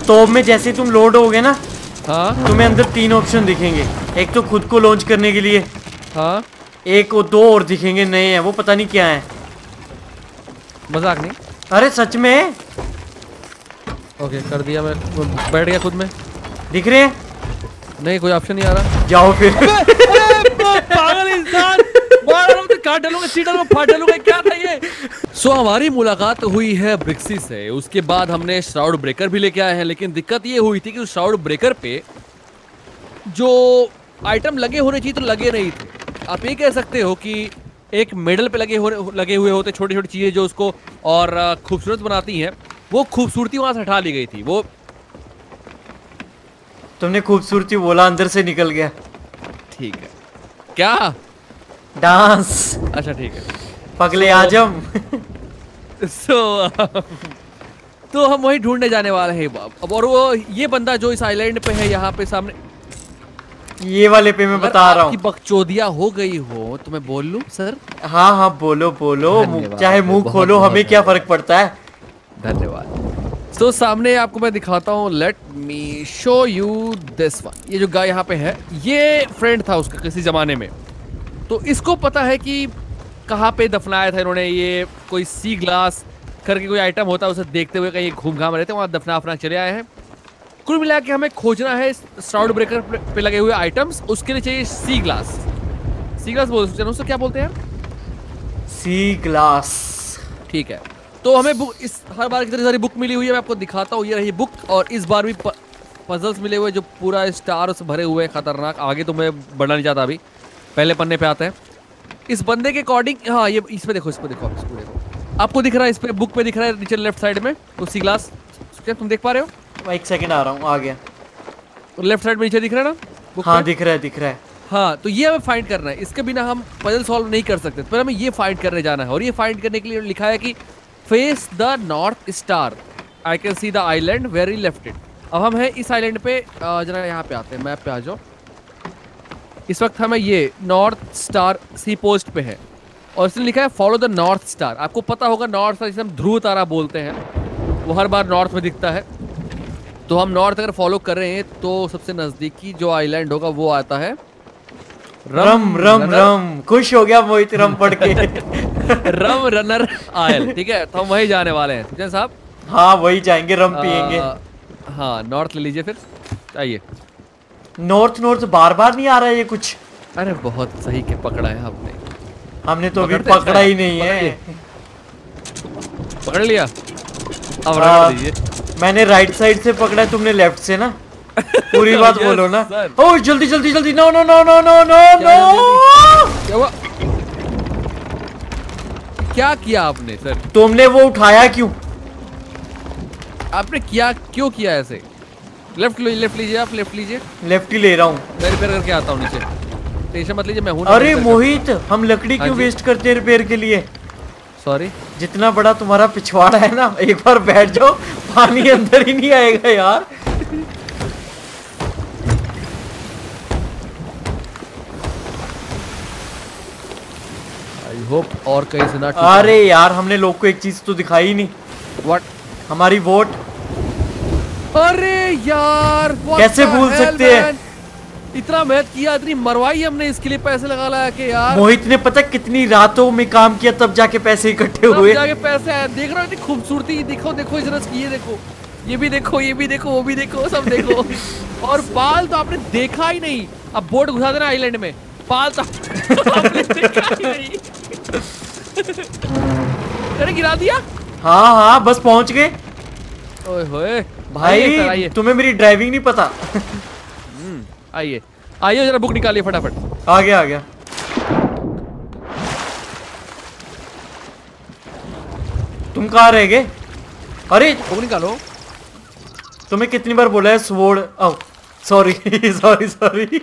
Stove में जैसे तुम लोड होगे ना, हाँ, तुम्हें अंदर 3 ऑप्शन दिखेंगे। एक तो खुद को लॉन्च करने के लिए, हाँ, एक 2 और दिखेंगे नए हैं, वो पता नहीं क्या है। मजाक नहीं। अरे सच में ओके कर दिया, मैं बैठ गया खुद में। दिख रहे हैं? नहीं कोई ऑप्शन नहीं आ रहा। जाओ फिर। पागल इंसान, मार रहा हूं तो काट डालूंगा, चीट डालूंगा, फाड़ डालूंगा, क्या था ये। सो हमारी मुलाकात हुई है ब्रिक्सी से। उसके बाद हमने श्राउड ब्रेकर भी लेके आए हैं, लेकिन दिक्कत ये हुई थी कि उस श्राउड ब्रेकर पे जो आइटम लगे होने चाहिए तो लगे नहीं थे। आप ये कह सकते हो कि एक मेडल पे लगे हुए होते छोटी छोटी चीजें जो उसको और खूबसूरत बनाती हैं, वो खूबसूरती वहां से हटा ली गई थी। वो तुमने खूबसूरती बोला, अंदर से निकल गया। ठीक है क्या? डांस। अच्छा ठीक है। पगले आजम। तो हम वही ढूंढने जाने वाले हैं अब। और वो ये बंदा जो इस आइलैंड पे है, यहाँ पे सामने ये वाले पे मैं बता रहा हूँ। बकचोदिया हो गई हो तो मैं बोल लूं सर? हाँ हाँ बोलो बोलो, चाहे मुंह खोलो, हमें क्या फर्क पड़ता है। धन्यवाद। तो सामने आपको मैं दिखाता हूँ, let me show you this one. ये जो गाय यहाँ पे है, ये फ्रेंड था उसका किसी जमाने में। तो इसको पता है कि कहाँ पे दफनाया था इन्होंने। ये कोई सी ग्लास करके कोई आइटम होता है, उसे देखते हुए कहीं घूम घाम रहे थे, वहाँ दफना चले आए हैं। कुल मिला के हमें खोजना है श्राउड ब्रेकर पे लगे हुए आइटम्स। उसके लिए चाहिए सी ग्लास। सी ग्लास बोल सकते हैं उसको, क्या बोलते हैं? Sea glass. ठीक है। तो हमें बुक, इस हर बार कितनी सारी बुक मिली हुई है, मैं आपको दिखाता हूँ। ये रही बुक, और इस बार भी पजल्स मिले हुए जो पूरा स्टार से भरे हुए हैं, खतरनाक। आगे तो मैं बढ़ना नहीं चाहता, अभी पहले पन्ने पे आते हैं। इस बंदे के अकॉर्डिंग, हाँ ये इस पे देखो, इसको देखो, इसको देखो। आपको दिख रहा है, इस पे बुक पे दिख रहा है नीचे लेफ्ट साइड में वो सी ग्लास। क्या तुम देख पा रहे हो? एक सेकंड आ रहा हूँ, आ गया। लेफ्ट साइड में नीचे दिख रहा है ना बुक? हाँ दिख रहा है, दिख रहा है। हाँ, तो ये हमें फाइंड करना है। इसके बिना हम पजल सॉल्व नहीं कर सकते। पर हमें ये फाइंड करने जाना है, और ये फाइंड करने के लिए लिखा है कि face the north star, I can see the island where he left it. अब हम हैं इस आइलैंड पे, जरा यहाँ पे आते हैं, मैप पे आ जाओ। इस वक्त हमें ये नॉर्थ स्टार सी पोस्ट पे है, और इसने लिखा है फॉलो द नॉर्थ स्टार। आपको पता होगा नॉर्थ स्टार जिसे हम ध्रुव तारा बोलते हैं, वो हर बार नॉर्थ में दिखता है। तो हम नॉर्थ अगर फॉलो कर रहे हैं तो सबसे नजदीकी जो आइलैंड होगा वो आता है रम रम रम। खुश हो गया मोहित रम पढ़ के। Rum runner isle. ठीक है, तो हम वही जाने वाले हैं। ठीक है साहब? हाँ वही जाएंगे, रम पियेंगे। हाँ नॉर्थ ले लीजिए फिर, आइए। नॉर्थ नॉर्थ बार बार नहीं आ रहा है ये कुछ। अरे बहुत सही के पकड़ा है आपने। हमने तो अभी पकड़ा ही नहीं है। पकड़ लिया, अब रगड़ दीजिए। मैंने राइट साइड से पकड़ा है, तुमने लेफ्ट से ना। पूरी बात बोलो ना। ओह जल्दी जल्दी जल्दी। No no no no no no no. क्या हुआ? क्या किया आपने सर? तुमने वो उठाया क्यों? आपने किया क्यों किया ऐसे? लेफ्ट लीजिए, आप लेफ्ट लीजिए। लेफ्ट ही ले रहा हूँ। मैं रिपेयर करके आता हूँ नीचे, टेंशन मत लीजिए, मैं हूँ। अरे मोहित, हम लकड़ी क्यों वेस्ट करते हैं रिपेयर के लिए? सॉरी। जितना बड़ा तुम्हारा पिछवाड़ा है ना, एक बार बैठ जाओ, पानी अंदर ही नहीं आएगा यार। आई होप और कहीं से ना। अरे यार हमने लोग को एक चीज तो दिखाई ही नहीं। व्हाट? हमारी वोट। अरे यार कैसे भूल सकते हैं? इतना मेहनत किया, इतनी मरवाई हमने, इसके लिए पैसे लगा ला के यार। मोहित ने पता कितनी रातों में काम किया, तब जाके पैसे इकट्ठे हुए। जाके पैसे आए। देख रहे हो इतनी खूबसूरती, देखो देखो इस रस की, ये देखो, ये भी देखो, ये भी देखो, वो भी देखो, सब देखो। और बाल तो आपने देखा ही नहीं। अब बोट घुसा देना आइलैंड में, बाल तो आपने देखा ही नहीं। अरे गिरा दिया। हाँ हाँ बस पहुंच गए। ओए होए भाई, तुम्हें मेरी ड्राइविंग नहीं पता। आइए आइए, जरा बुक निकालिए फटाफट। आ गया आ गया। तुम कहाँ रह गए? अरे बुक निकालो। तुम्हें कितनी बार बोला है sword? Oh sorry sorry sorry.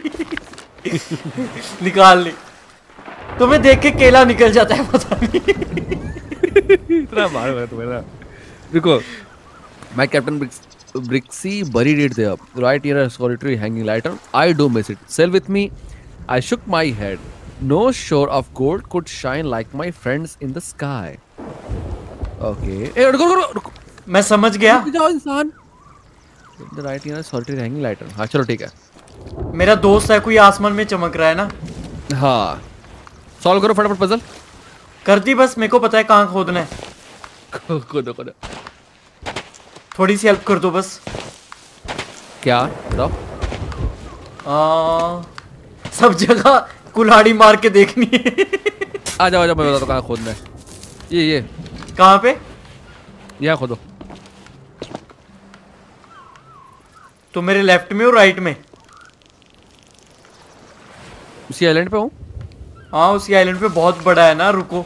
निकाल ली। तुम्हें देख के केला निकल जाता है, पता नहीं। इतना मार रहा तुम्हें ना। रुको, मैं captain Brixie buried it there, right near a solitary hanging lantern. I do miss it. Sail with me. I shook my head. No shore of gold could shine like my friends in the sky. Okay. रुको रुको रुको। मैं समझ गया। रुक जाओ इंसान। The right in solitary hanging lighter. हाँ चलो ठीक है। मेरा दोस्त है कोई आसमान में चमक रहा है ना। हाँ सॉल्व करो फटाफट पजल। कर दी बस, मेरे को पता है कहाँ खोदना है। खोदो खोदो। थोड़ी सी हेल्प कर दो बस। क्या बताओ? सब जगह कुल्हाड़ी मार के देखनी है। आ जाओ मैं बताता हूँ कहाँ खोदना है। ये कहाँ पे? यहाँ खोदो। तो मेरे लेफ्ट में और राइट में? उसी आइलैंड पे हूँ। हाँ उसी आइलैंड पे बहुत बड़ा है ना, रुको।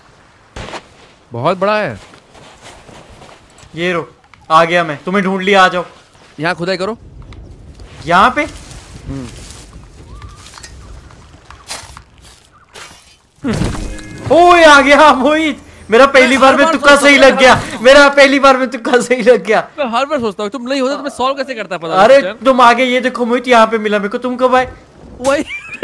बहुत बड़ा है। ये रो, आ गया मैं, तुम्हें ढूंढ लिया, आ जाओ। यहाँ खुदाई करो। यहाँ पे? ओए आ गया मोहित, मेरा पहली बार में तुक्का सही लग गया। मेरा पहली बार में तुक्का सही लग गया। मैं हर बार सोचता हूँ तुम नहीं होता तो मैं सॉल्व कैसे करता पता। अरे तुम आगे, ये देखो मोहित यहाँ पे मिला मेरे को। तुम कब आए? वही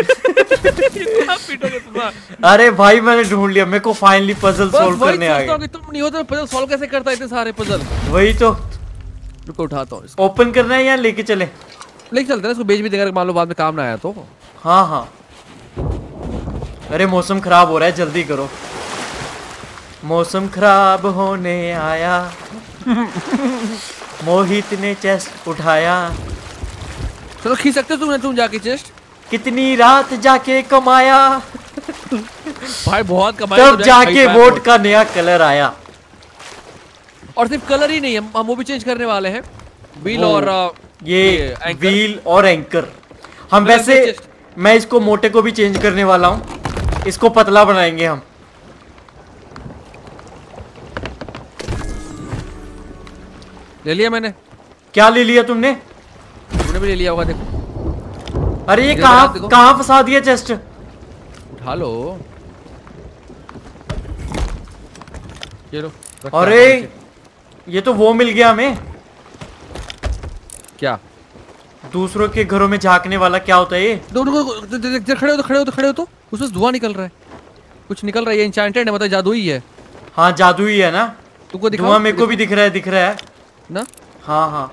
अरे भाई मैंने ढूंढ लिया, मेरे को फाइनली पजल सॉल्व करने आ गया। तुम नहीं होता पजल सॉल्व कैसे करता इतने सारे पजल। वही तो। रुको उठाता हूँ इसको। ओपन करना है या लेके चले? लेके चलते हैं इसको, बेच भी देगा मान लो बाद में काम ना आया तो। हाँ हाँ। अरे मौसम खराब हो रहा है, जल्दी करो। मौसम खराब होने आया। मोहित ने चेस्ट उठाया। चलो खींच सकते हो तुम जाके चेस्ट। कितनी रात जाके कमाया। भाई बहुत कमाया। तब जाके वोट का नया कलर आया। और सिर्फ कलर ही नहीं, हम वो भी चेंज करने वाले हैं, व्हील और ये व्हील और एंकर। हम वैसे मैं इसको मोटे को भी चेंज करने वाला हूँ, इसको पतला बनाएंगे हम। ले लिया मैंने। क्या ले लिया तुमने? तुमने भी ले लिया होगा, देखो। अरे ये कहाँ फंसा दिया चेस्ट? उठा लो। ये लो। अरे ये तो वो मिल गया हमें। क्या? दूसरों के घरों में झांकने वाला। क्या होता है ये? खड़े हो तो उसमें धुआं निकल रहा है, कुछ निकल रहा है। ये एन्चेंटेड है, मतलब जादुई है। हाँ जादू ही है ना। तुमको दिखाओ? धुआं मेरे को भी दिख रहा है ना। हाँ हाँ,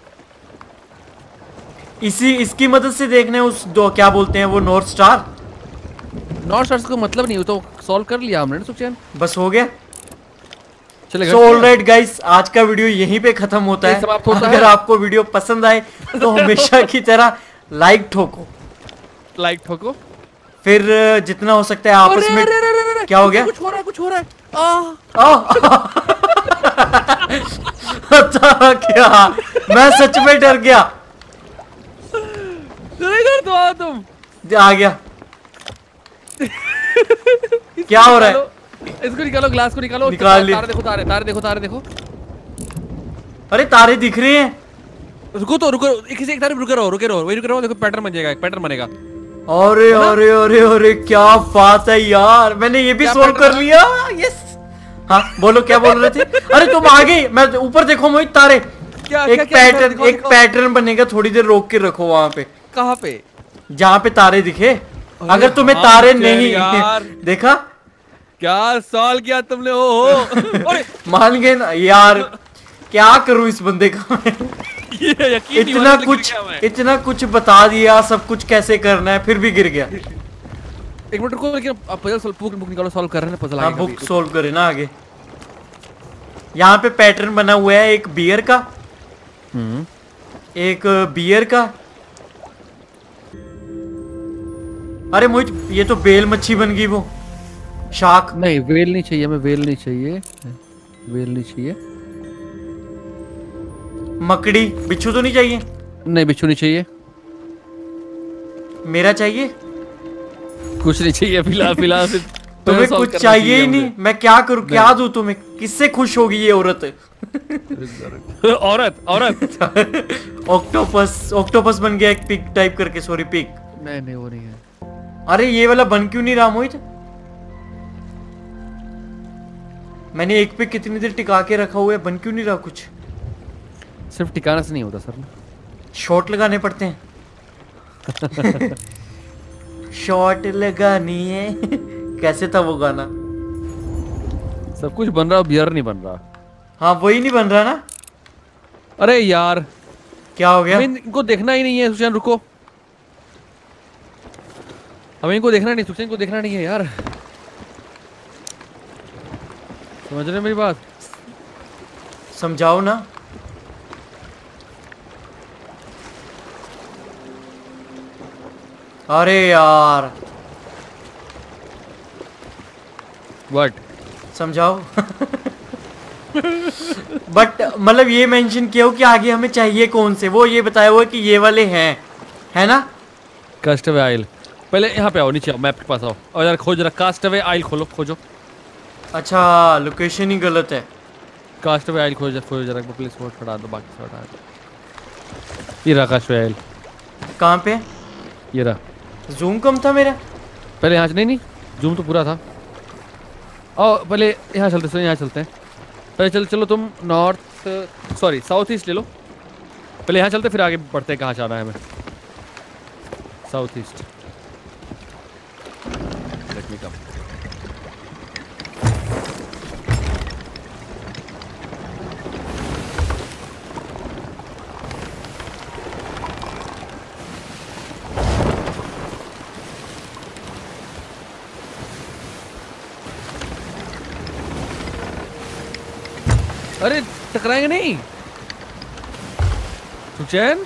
इसकी मदद से देखने उस दो क्या बोलते हैं वो, नॉर्थ स्टार। नॉर्थ स्टार का मतलब नहीं, वो तो सॉल्व कर लिया हमने ना सुखचैन। बस हो गया। चलेगा। सो ऑलराइट गाइस, आज का वीडियो यहीं पे खत्म होता है। अगर आपको वीडियो पसंद आए तो हमेशा की तरह लाइक ठोको। लाइक ठोको। फिर जितना हो सकता है आपस में। क्या हो गया? कुछ हो रहा है। अच्छा क्या? मैं सच में डर गया। तो आओ तुम। आ गया। क्या हो रहा है? इसको निकालो, ग्लास को निकालो। निकाल लिया। तारे देखो, तारे देखो। अरे तारे दिख रहे हैं। रुको किसी एक तारे रुके रहो। देखो पैटर्न बन जाएगा, एक पैटर्न बनेगा। अरे क्या बात है यार, मैंने ये भी सोल्व कर लिया। यस। हाँ बोलो, क्या बोल रहे थे? अरे तुम आ गई। मैं ऊपर देखो मोहित, तारे। एक पैटर्न बनेगा, थोड़ी देर रोक के रखो वहां पे। कहाँ पे? जहाँ पे तारे दिखे। अगर तुम्हें तारे नहीं देखा। क्या सॉल्व किया तुमने? हो मान गए ना यार। क्या करूं इस बंदे का? इतना कुछ बता दिया, सब कुछ कैसे करना है, फिर भी गिर गया। एक मिनट रुको, लेकिन अब पजल बुक निकालो, सॉल्व कर रहे हैं पजल। हाँ बुक सॉल्व करे ना आगे। यहाँ पे पैटर्न बना हुआ है, एक बियर का, एक बियर का। अरे मोहित, ये तो बेल मच्छी बन गई वो। शार्क नहीं, वेल नहीं चाहिए हमें, वेल नहीं चाहिए। मकड़ी, बिच्छू तो नहीं चाहिए? नहीं, बिच्छू नहीं चाहिए। मेरा चाहिए? कुछ नहीं चाहिए फिलहाल। तुम्हें कुछ चाहिए ही नहीं? मैं क्या करूं, क्या दूं तुम्हें? किससे खुश होगी ये औरत? औरत। ऑक्टोपस बन गया एक पिग टाइप करके। Sorry pig. नहीं वो नहीं है। अरे ये वाला बन क्यों नहीं रहा मोहित? मैंने एक पे कितनी देर टिका के रखा हुआ है, बन क्यों नहीं रहा कुछ? सिर्फ टिकाने से नहीं होता सर, शॉट लगाने पड़ते हैं। शॉट लगानी है। कैसे था वो गाना? सब कुछ बन रहा, बियर नहीं बन रहा। हाँ वही नहीं बन रहा ना। अरे यार क्या हो गया? हमें इनको देखना ही नहीं है सुखचैन, रुको। हमें इनको देखना नहीं, सुखचैन को देखना नहीं है यार, समझ रहे मेरी बात? समझाओ ना। अरे यार व्हाट? समझाओ। बट मतलब ये मेंशन किया हो कि आगे हमें चाहिए कौन से, वो ये बताया हुआ कि ये वाले हैं, है ना? कास्टअवे आइल, पहले यहाँ पे आओ, नीचे आओ, मैप के पास आओ और यार खोज रहा, कास्टअवे आइल खोलो, खोजो। अच्छा लोकेशन ही गलत है। कास्टअवे आइल खोज जरा, प्लीज मोड हटा दो, बाकी सब हटा दो। ये रहा कास्टअवे आइल। कहाँ पे? ये रहा। जूम कम था मेरा। पहले यहाँ नहीं, जूम तो पूरा था। आओ पहले यहाँ चलते हैं, यहाँ चलते हैं पहले। चलो तुम नॉर्थ, सॉरी साउथ ईस्ट ले लो पहले, यहाँ चलते फिर आगे बढ़ते हैं। कहाँ जाना है हमें? South east. Let me come. अरे टकराएंगे नहीं सुखचैन?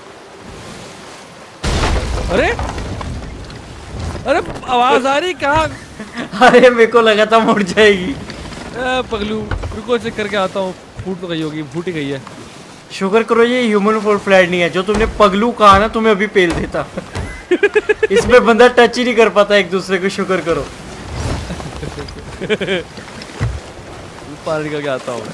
अरे अरे आवाज आ रही कहाँ? अरे मेरे को लगा था मुड़ जाएगी। पगलू रुको, चेक करके आता हूँ। फूट तो गई होगी, फूट ही गई है। शुक्र करो ये ह्यूमन फॉल फ्लैट नहीं है, जो तुमने पगलू कहा ना तुम्हें अभी पेल देता। इसमें बंदा टच ही नहीं कर पाता एक दूसरे को, शुक्र करो। पार निकल के आता हूँ।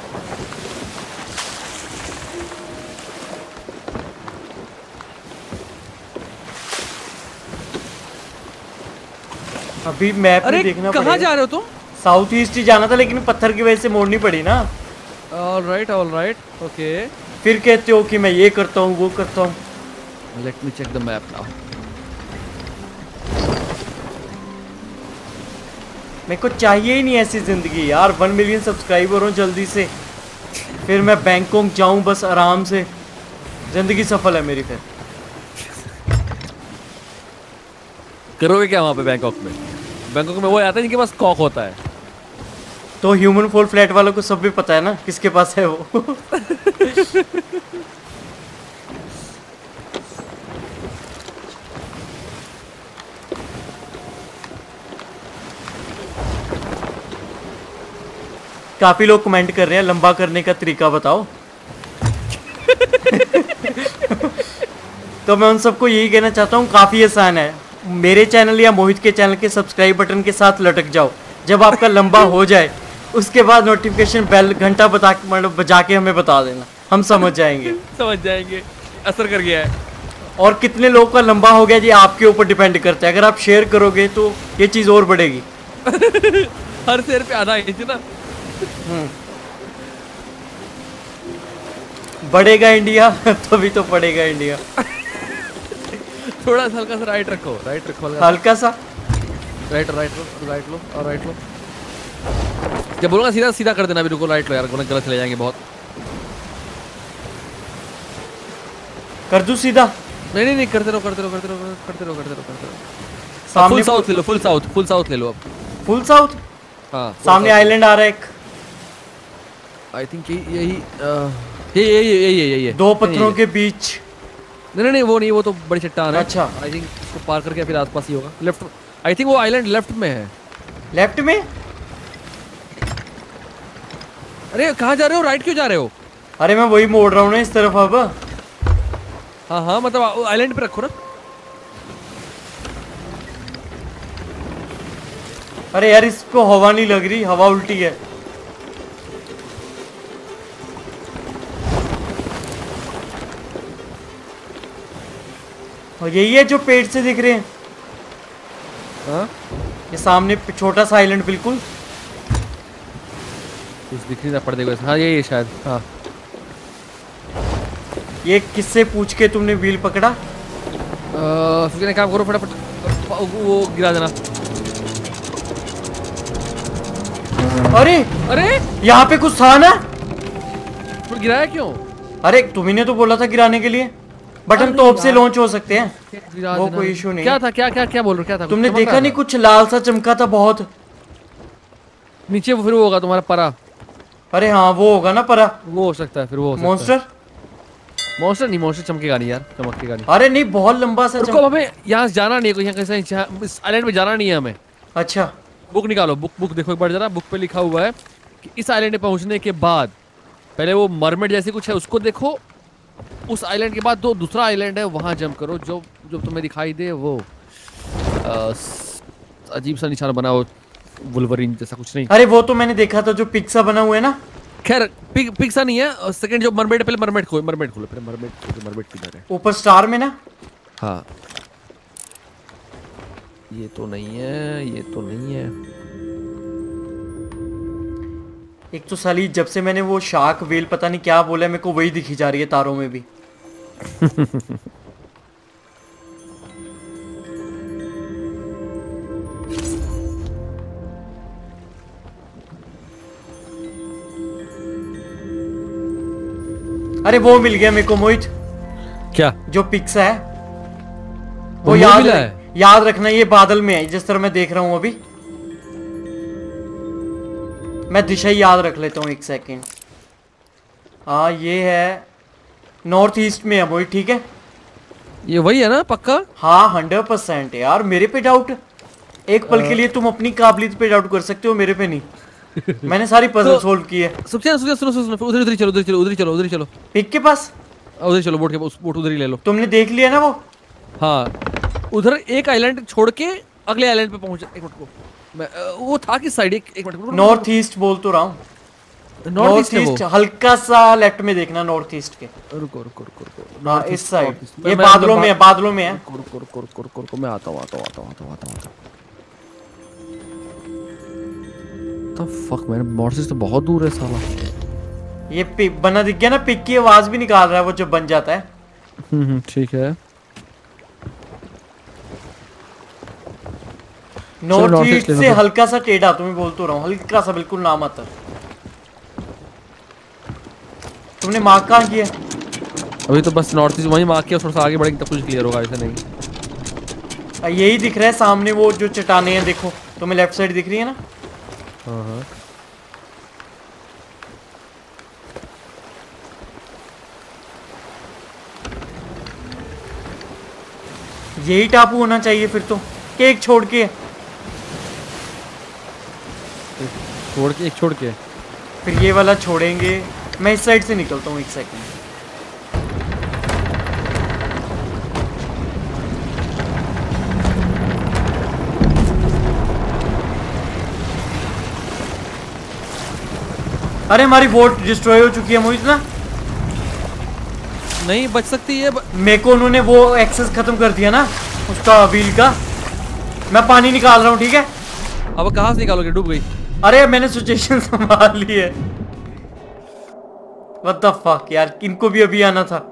अभी मैप में देखना पड़ेगा। कहाँ जा रहे हो तुम? साउथ ईस्ट ही जाना था, लेकिन पत्थर की वजह से मोड़नी पड़ी ना। All right okay. फिर कहते हो कि मैं ये करता हूँ वो करता हूँ। Let me check the map now. मेरे को चाहिए ही नहीं ऐसी जिंदगी यार। 1 मिलियन सब्सक्राइबर हो जल्दी से, फिर मैं बैंकॉक जाऊं बस आराम से, जिंदगी सफल है मेरी। फिर करोगे क्या वहाँ पे बैंकॉक में? बैंकॉक में वो आता है जिनके पास कॉक होता है। तो ह्यूमन फॉल फ्लैट वालों को सब भी पता है ना किसके पास है वो। काफी लोग कमेंट कर रहे हैं लंबा करने का तरीका बताओ। तो मैं उन सबको यही कहना चाहता हूँ, काफी आसान है। मेरे चैनल या मोहित के चैनल के सब्सक्राइब बटन के साथ लटक जाओ। जब आपका लंबा हो जाए उसके बाद नोटिफिकेशन बेल घंटा बजा के हमें बता देना, हम समझ जाएंगे। समझ जाएंगे, असर कर गया है। और कितने लोग का लंबा हो गया ये आपके ऊपर डिपेंड करता है। अगर आप शेयर करोगे तो ये चीज़ और बढ़ेगी। हर शेयर पे आधा इंच ना। बढ़ेगा इंडिया तभी तो पड़ेगा इंडिया। थोड़ा सा हल्का सा राइट रखो, हल्का सा राइट लो और राइट लो। जब बोलूंगा सीधा सीधा कर देना। अभी रुको, राइट लो यार, गलत चले जाएंगे बहुत। कर दूं सीधा? नहीं करते रहो। सामने फुल साउथ ले लो, फुल साउथ ले लो अब। Full south? हाँ सामने आइलैंड आ रहा है एक। आई थिंक यही है। दो पत्थरों के बीच। नहीं वो नहीं, वो तो बड़ी चट्टान है। अच्छा, आई थिंक इसको पार करके फिर आसपास ही होगा। लेफ्ट, आई थिंक वो आइलैंड लेफ्ट में है। लेफ्ट में? अरे कहाँ जा रहे हो? राइट क्यों जा रहे हो? अरे मैं वही मोड़ रहा हूँ ना इस तरफ अब। हाँ मतलब आइलैंड पे रखो ना। अरे यार इसको हवा नहीं लग रही, हवा उल्टी है। और यही है जो पेड़ से दिख रहे हैं। हाँ ये सामने छोटा सा आइलैंड बिल्कुल कुछ दिख नहीं पड़ देगा। हाँ यही है शायद। हाँ ये किससे पूछ के तुमने व्हील पकड़ा? फिर काम करो फटाफट, वो गिरा देना। अरे अरे यहाँ पे कुछ था ना? तो गिराया क्यों? अरे तुम्ही तो बोला था गिराने के लिए, बट हम तोप से लॉन्च हो सकते हैं, वो कोई इशू नहीं। क्या था, क्या बोल रहे, क्या था? तुमने देखा नहीं कुछ लाल सा चमका था बहुत नीचे? फिर वो होगा तुम्हारा परा। अरे हाँ वो होगा ना परा, वो हो सकता है, फिर वो मॉन्स्टर। मॉन्स्टर नहीं, मॉन्स्टर चमकेगा नहीं यार, चमकेगा नहीं। अरे नहीं बहुत लंबा सा रुको, हमें यहाँ से जाना नहीं है, यहाँ कैसे इस आइलैंड पे जाना नहीं है हमें। अच्छा बुक निकालो, बुक देखो एक बार जरा। बुक पे लिखा हुआ है कि इस आइलैंड पे पहुंचने के बाद पहले वो मरमेड जैसी कुछ है उसको देखो, उस आइलैंड के बाद दूसरा आइलैंड है वहां जंप करो, जो तुम्हें दिखाई दे वो अजीब सा निशान बना हो, वुल्वरीन जैसा कुछ नहीं। अरे वो तो मैंने देखा था जो पिक्सा बना हुआ है ना। खैर पिक्सा नहीं है, सेकंड जो मरमेड है, पहले मरमेड खोलो पहले, मरमेड किधर है? ऊपर स्टार में ना। हाँ ये तो नहीं है। एक तो साली जब से मैंने वो शार्क वेल पता नहीं क्या बोला, मेरे को वही दिखी जा रही है तारों में भी। अरे वो मिल गया मेरे को मोहित। क्या? जो पिक्सा है वो याद रखना, ये बादल में है जिस तरह मैं देख रहा हूँ अभी। मैं दिशा याद रख लेता हूँ, एक सेकेंड। हाँ ये है नॉर्थ ईस्ट में है मोहित, ठीक है? ये वही है ना पक्का? हाँ 100% यार। मेरे पे डाउट, एक पल के लिए तुम अपनी काबिलियत पे डाउट कर सकते हो, मेरे पे नहीं। मैंने सारी पजल सोल्व की है। सुनो, उधर ही चलो। पिक के पास उधर चलो, बोट के बोट उधर ही ले लो। तुमने देख लिया ना वो? हाँ उधर एक आइलैंड छोड़ के अगले आइलैंड पे पहुंच। एक मिनट को मैं वो था किस साइड? एक मिनट। नॉर्थ ईस्ट बोल तो रहा हूँ। नॉर्थ ईस्ट हल्का सा लेफ्ट में देखना, नॉर्थ ईस्ट के। रुको। हाँ इस साइड, ये बादलों में है, बादलों में है। रुको मैं आता हूँ। तो फक मैंने नॉर्थ ईस्ट तो बहुत दूर है साला। ये पिक बना दिख गया ना, पिक की आवाज भी निकाल रहा है वो जब बन जाता है। ठीक है। नॉर्थ ईस्ट से हल्का सा टेढ़ा, तुम्हें बोल तो रहा हूँ, हल्का सा, बिल्कुल ना मत। तुमने मार्क कहाँ किया? अभी तो बस नॉर्थ ईस्ट वहीं मार्क किया, थोड़ा सा आगे बढ़ेंगे तब कुछ क्लियर होगा, ऐसा नहीं। यही दिख रहा है सामने, वो जो चट्टाने हैं देखो, तुम्हें लेफ्ट साइड दिख रही है ना? हाँ। यही टापू होना चाहिए फिर तो, केक छोड़ के फिर ये वाला छोड़ेंगे। मैं इस साइड से निकलता हूँ, एक सेकंड। अरे हमारी बोट डिस्ट्रॉय हो चुकी है मोहित ना। नहीं बच सकती है। मेरे को उन्होंने वो एक्सेस खत्म कर दिया ना उसका व्हील का। मैं पानी निकाल रहा हूँ, ठीक है? अब कहाँ से निकालोगे? डूब गई। अरे मैंने सिचुएशन संभाल ली है। What the fuck यार, इनको भी अभी आना था।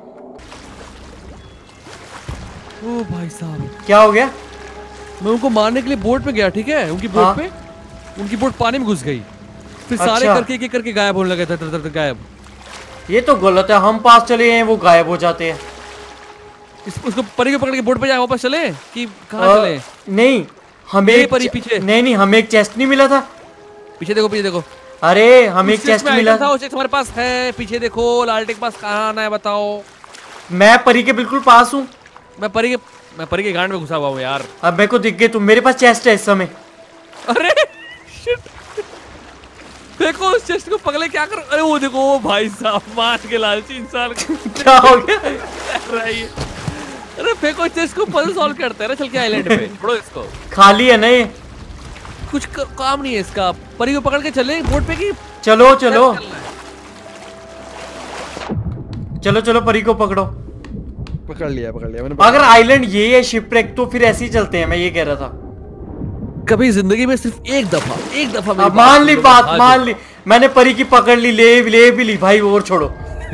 ओ भाई साहब क्या हो गया? मैं उनको मारने के लिए बोट पे गया, ठीक है? उनकी बोट पे, उनकी बोट पानी में घुस गई, फिर सारे करके गायब होने लगे थे। गायब। ये तो गलत है, हम पास चले हैं वो गायब हो जाते हैं। उसको परी को पकड़ के बोट पे जाए, वापस चले कि कहाँ चले? नहीं हमें परी पीछे। नहीं हमें एक चेस्ट नहीं मिला था। पीछे देखो। अरे हमें एक चेस्ट मिला था। तुम्हारे पास है, पीछे देखो। लालटेन के पास कहाँ आना है बताओ? मैं परी के बिल्कुल पास हूँ। मैं परी के गांड में घुसा हुआ हूँ यार। अब मेरे को दिख गए तुम। मेरे पास चेस्ट है इस समय। अरे शिट, देखो उस चेस्ट को पकड़े क्या कर। अरे वो देखो भाई साहब, मार के लालची इंसान। क्या हो गया? अरे फेंको चेस्ट को, पजल सॉल्व करते हैं ना चल के आइलैंड पे। छोड़ो इसको, खाली है ना ये, कुछ काम नहीं है इसका। परी को पकड़ के चले बोट पे की। चलो परी को पकड़ो। पकड़ लिया मैंने। अगर आइलैंड ये है शिपरेक, तो फिर ऐसे ही चलते हैं। मैं ये कह रहा था, कभी जिंदगी में सिर्फ एक दफा मान ली बात, मान ली मैंने परी की पकड़ ली, ले भी ली भाई। और छोड़ो।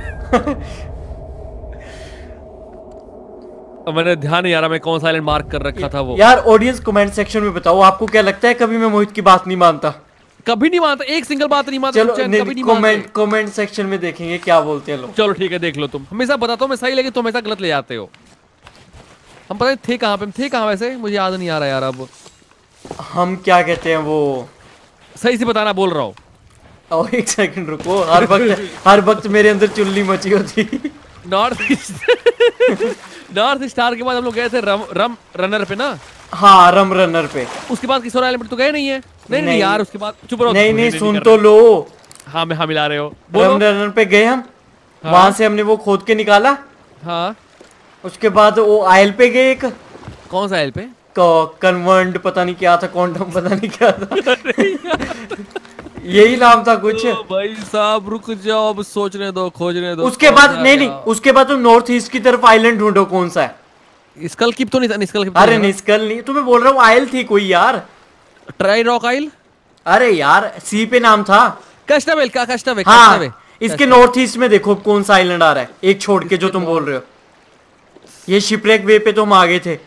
मैंने ध्यान नहीं आ रहा मैं कौन सा आइलैंड मार्क कर रखा था वो। यार ऑडियंस कमेंट सेक्शन में बताओ, आपको क्या लगता है कभी मैं मोहित की बात नहीं मानता? कभी नहीं मानता, एक सिंगल बात नहीं मानता। चलो कभी नहीं मानते। कमेंट सेक्शन में देखेंगे क्या बोलते हैं लोग। चलो ठीक है, देख लो। तुम हमेशा बताता हूँ मैं सही, लेकिन तुम हमेशा गलत ले जाते हो। हम पता नहीं थे कहाँ पे, हम थे कहाँ वैसे, मुझे याद नहीं आ रहा यार अब। हम क्या कहते हैं वो, सही से बताना बोल रहा हूँ। और एक सेकंड रुको, हर वक्त मेरे अंदर चुल्ली मची होती। नॉर्थ स्टार के बाद हम लोग गए थे रम रनर पे ना। हाँ, रम रनर पे। उसके बाद किसी और आइलैंड तो गए नहीं है। नहीं यार, उसके बाद चुप रहो। नहीं सुन तो लो। हाँ मैं हाँ मिला रहे हो, रम रनर पे गए हम। हाँ। वहां से हमने वो खोद के निकाला। हाँ। उसके बाद वो आयल पे गए एक। कौन सा आयल पे? कन्वर्ट पता नहीं क्या था, क्वांटम पता नहीं क्या था। यही नाम था कुछ। भाई साहब रुक जाओ, अब सोचने दो, खोजने दो। उसके बाद नहीं, उसके बाद तुम नॉर्थ ईस्ट की तरफ आइलैंड ढूंढो, कौन सा है। स्कल कीप तो नहीं था? निस्कल कीप? अरे निस्कल नहीं, तुम्हें बोल रहा हूँ आयल थी कोई यार। Try rock isle. अरे यार सी पे नाम था। कस्टवेल का कस्टवे। हाँ, इसके नॉर्थ ईस्ट में देखो कौन सा आइलैंड आ रहा है, एक छोड़ के जो तुम बोल रहे हो। ये शिपरेक वे पे तो हम आगे थे।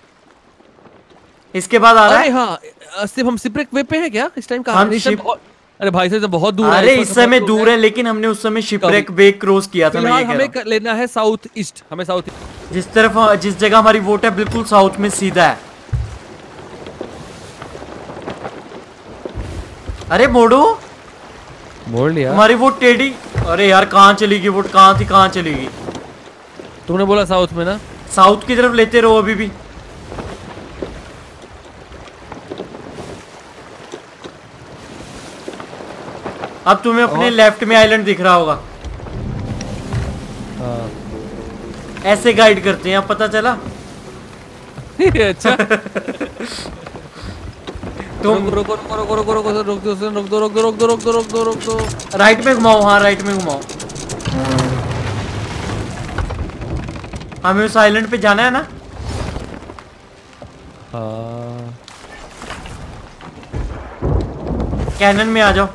इसके बाद आ रहा है। हाँ, सिर्फ हम शिपरेक वे पे हैं क्या इस टाइम का? अरे भाई साहब बहुत दूर है। अरे इस समय दूर है, लेकिन हमने उस समय शिपरेक वे क्रॉस किया था। मैं ये हमें लेना है साउथ ईस्ट, हमें साउथ जिस जगह हमारी वोट है बिल्कुल साउथ में सीधा है। अरे मोड़ो, मोड़ लिया हमारी वोट टेढ़ी। अरे यार कहाँ चली गई वोट, कहाँ थी कहाँ चली गई? तुमने बोला साउथ में ना, साउथ की तरफ लेते रहो अभी भी। अब तुम्हें अपने लेफ्ट में आइलैंड दिख रहा होगा। हाँ। ऐसे गाइड करते हैं, अब पता चला। अच्छा। तुम रुको दो। राइट में घुमाओ, हाँ राइट में घुमाओ। हमें उस आइलैंड पे जाना है ना। हाँ। कैनन में आ जाओ।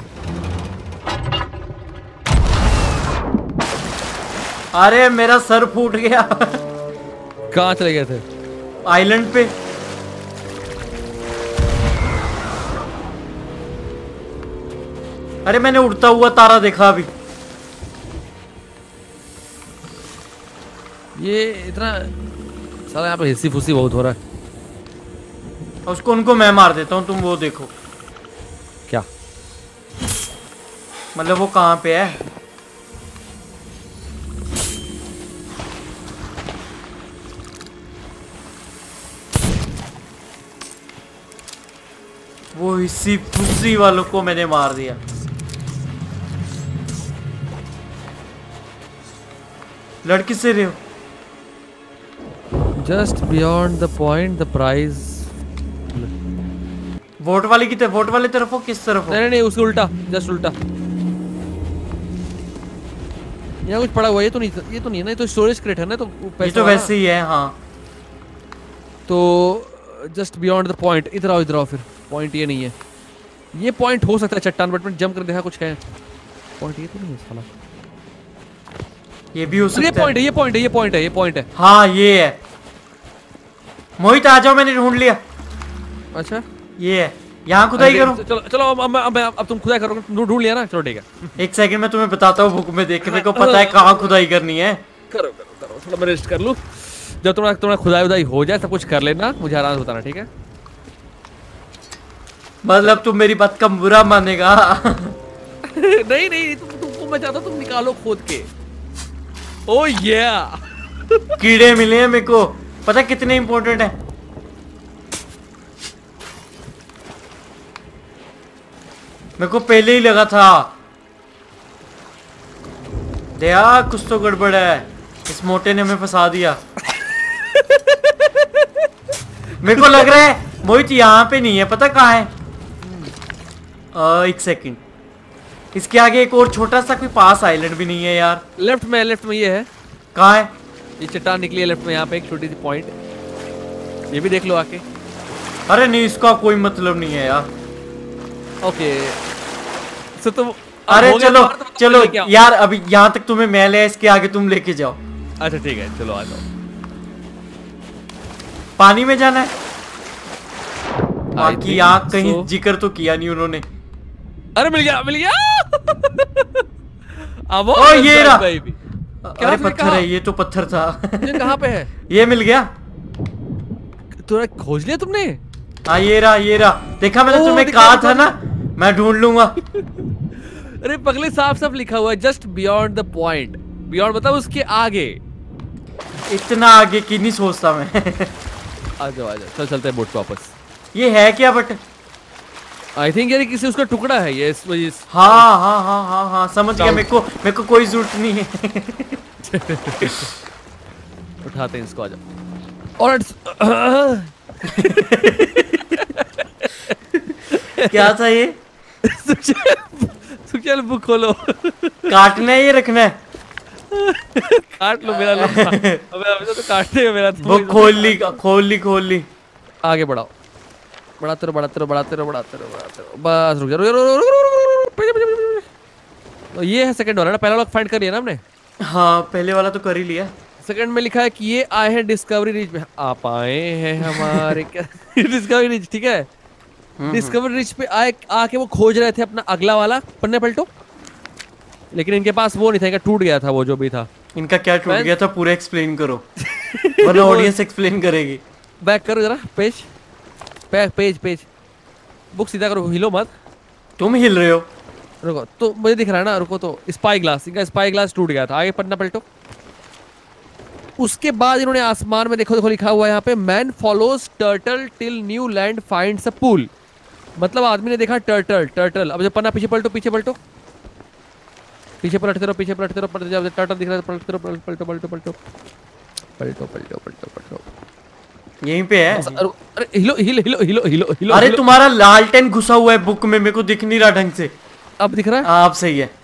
अरे मेरा सर फूट गया। कहाँ चले गए थे? आइलैंड पे। अरे मैंने उड़ता हुआ तारा देखा अभी। ये इतना साला यहाँ पे हिस्सी फुसी बहुत हो रहा है। उसको उनको मैं मार देता हूँ, तुम वो देखो। क्या मतलब वो कहाँ पे है? वो हिस्सी फुस्सी वालों को मैंने मार दिया। लड़की से रहे हो? Just beyond the point the prize. Boat वाले की तरफ, वोट वाले तरफ हो, किस तरफ हो? नहीं उसके उल्टा, जस्ट उल्टा। यहाँ कुछ पड़ा हुआ, ये तो नहीं है ना, ये तो स्टोरेज क्रेट है ना, तो ये तो वैसे ही है। हाँ तो जस्ट बियॉन्ड द पॉइंट। इधर आओ फिर। पॉइंट ये नहीं है, ये पॉइंट हो सकता है चट्टान, बट जंप कर देखा कुछ है। पॉइंट ये तो नहीं है साला। ये भी हो सकता है। ये पॉइंट है। हाँ ये है। मोहित आ जाओ, मैंने ढूंढ लिया। अच्छा ये है, यहाँ खुदाई करो। चलो अब तुम खुदाई करो, ढूंढ लिया ना, चलो ठीक है। एक सेकंड में तुम्हें बताता हूँ, बुक में देख के मेरे को पता है कहाँ खुदाई करनी है। करो थोड़ा मैं रेस्ट कर लूँ। जब तुम्हारा खुदाई उदाई हो जाए सब कुछ कर लेना, मुझे आराम से बताना, ठीक है? मतलब तुम मेरी बात का बुरा मानेगा? नहीं तुमको मैं चाहता हूँ तुम निकालो खोद के। ओह ये कीड़े मिले हैं मेरे को, पता कितने इंपॉर्टेंट है। मेरे को पहले ही लगा था। दया कुछ तो गड़बड़ है, इस मोटे ने हमें फंसा दिया। मेरे को लग रहा है मोहित यहाँ पे नहीं है, पता कहाँ है? एक सेकंड, इसके आगे एक और छोटा सा कोई पास आइलैंड भी नहीं है यार। लेफ्ट में ये है। कहाँ है? ये चट्टान निकली है लेफ्ट में, यहाँ पे एक छोटी सी पॉइंट, ये भी देख लो आके। अरे नहीं, इसका कोई मतलब नहीं है यार। ओके तो तुम अरे चलो यार, अभी यहाँ तक तुम्हें मैं ले, इसके आगे तुम लेके जाओ। अच्छा ठीक है, चलो आ जाओ। पानी में जाना है बाकी, यहाँ कहीं जिक्र तो किया नहीं उन्होंने। अरे मिल गया, मिल गया। अब ओ ये रहा। क्या अरे पत्थर है, ये तो पत्थर था। ये कहाँ पे है? ये मिल गया। तूने खोज लिया तुमने? हाँ ये रहा, ये रहा। देखा मैंने तुम्हें कहा था ना, मैं ढूंढ लूंगा। अरे पगले साफ साफ लिखा हुआ है just beyond the point. Beyond मतलब उसके आगे। इतना आगे की नहीं सोचता मैं। आ जाओ चल चलते हैं बोट पे वापस। ये है क्या बट? आई थिंक यार किसी उसका टुकड़ा है ये, इस वजह से। हाँ हाँ हाँ हाँ हाँ समझ गया। मेरे को कोई जरूरत नहीं है। उठाते हैं इसको, आ जाओ। और क्या था ये? चल बुक खोलो। काटना है ये रखना है? काट लो मेरा लंबा। अबे तो काटने है मेरा। वो खोल ली। आगे बढ़ाओ, बढ़ाते रहो। बस रुक जा। तो ये है सेकंड वाला ना, पहला वाला फाइंड कर लिया ना हमने। हाँ पहले वाला तो कर ही लिया। सेकंड में लिखा है कि ये आए हैं डिस्कवरी रिच पे। आप आए हैं हमारे डिस्कवरी रिच, ठीक है। डिस्कवरी रिच पे आके वो खोज रहे थे अपना अगला वाला। पन्ने पलटो। लेकिन इनके पास वो नहीं था, इनका टूट गया था वो जो भी था। इनका क्या टूट गया था? पूरा एक्सप्लेन करो, वरना ऑडियंस एक्सप्लेन करेगी। बैक करो जरा, पेज बुक सीधा करो, हिलो मत। तुम हिल रहे हो। रुको तो मुझे दिख रहा है ना, रुको। तो स्पाई ग्लास, इनका स्पाई ग्लास टूट गया था। आगे पन्ना पलटो। उसके बाद इन्होंने आसमान में देखो लिखा हुआ है यहाँ पे, man follows turtle till new land finds a pool. मतलब आदमी ने देखा टर्टल। अब जब पन्ना पीछे पलटो, पीछे पलटते रहो, जब टर्टल दिख रहा है पलटो। यहीं पे है। अरे हिलो। अरे तुम्हारा लालटेन घुसा हुआ है बुक में, मेरे को दिख नहीं रहा ढंग से। अब दिख रहा है? आप सही है।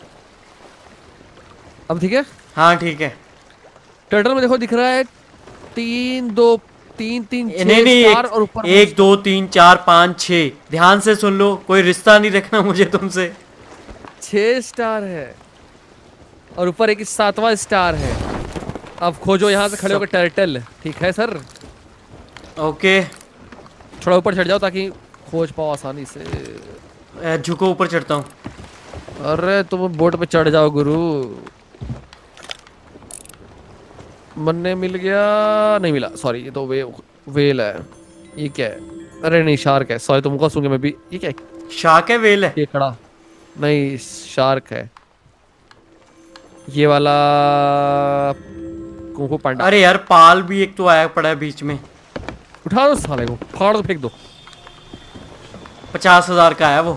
अब ठीक है? हाँ ठीक है। टर्टल में देखो दिख रहा है 3 2 3 3 नहीं 4 और ऊपर 1 2 3 4 5 6। ध्यान से सुन लो, कोई रिश्ता नहीं रखना मुझे तुमसे। 6 स्टार है और ऊपर एक 7वां स्टार है। अब खोजो यहाँ से खड़े होकर टर्टल, ठीक है सर? ओके थोड़ा ऊपर चढ़ जाओ ताकि खोज पाओ आसानी से। झुको, ऊपर चढ़ता हूँ। अरे तुम बोट पे चढ़ जाओ गुरु। मन्ने मिल गया, नहीं मिला, सॉरी। ये तो वेल है। ये क्या है? अरे नहीं शार्क है, सॉरी तुमको सुनूंगा मैं भी। ये क्या है? शार्क है? वेल है? ये खड़ा नहीं, शार्क है ये वाला। Kung Fu Panda. अरे यार पाल भी एक तो आया पड़ा है बीच में। उठा दो साले को, फाड़ दो, फेंक दो। 50,000 का है वो।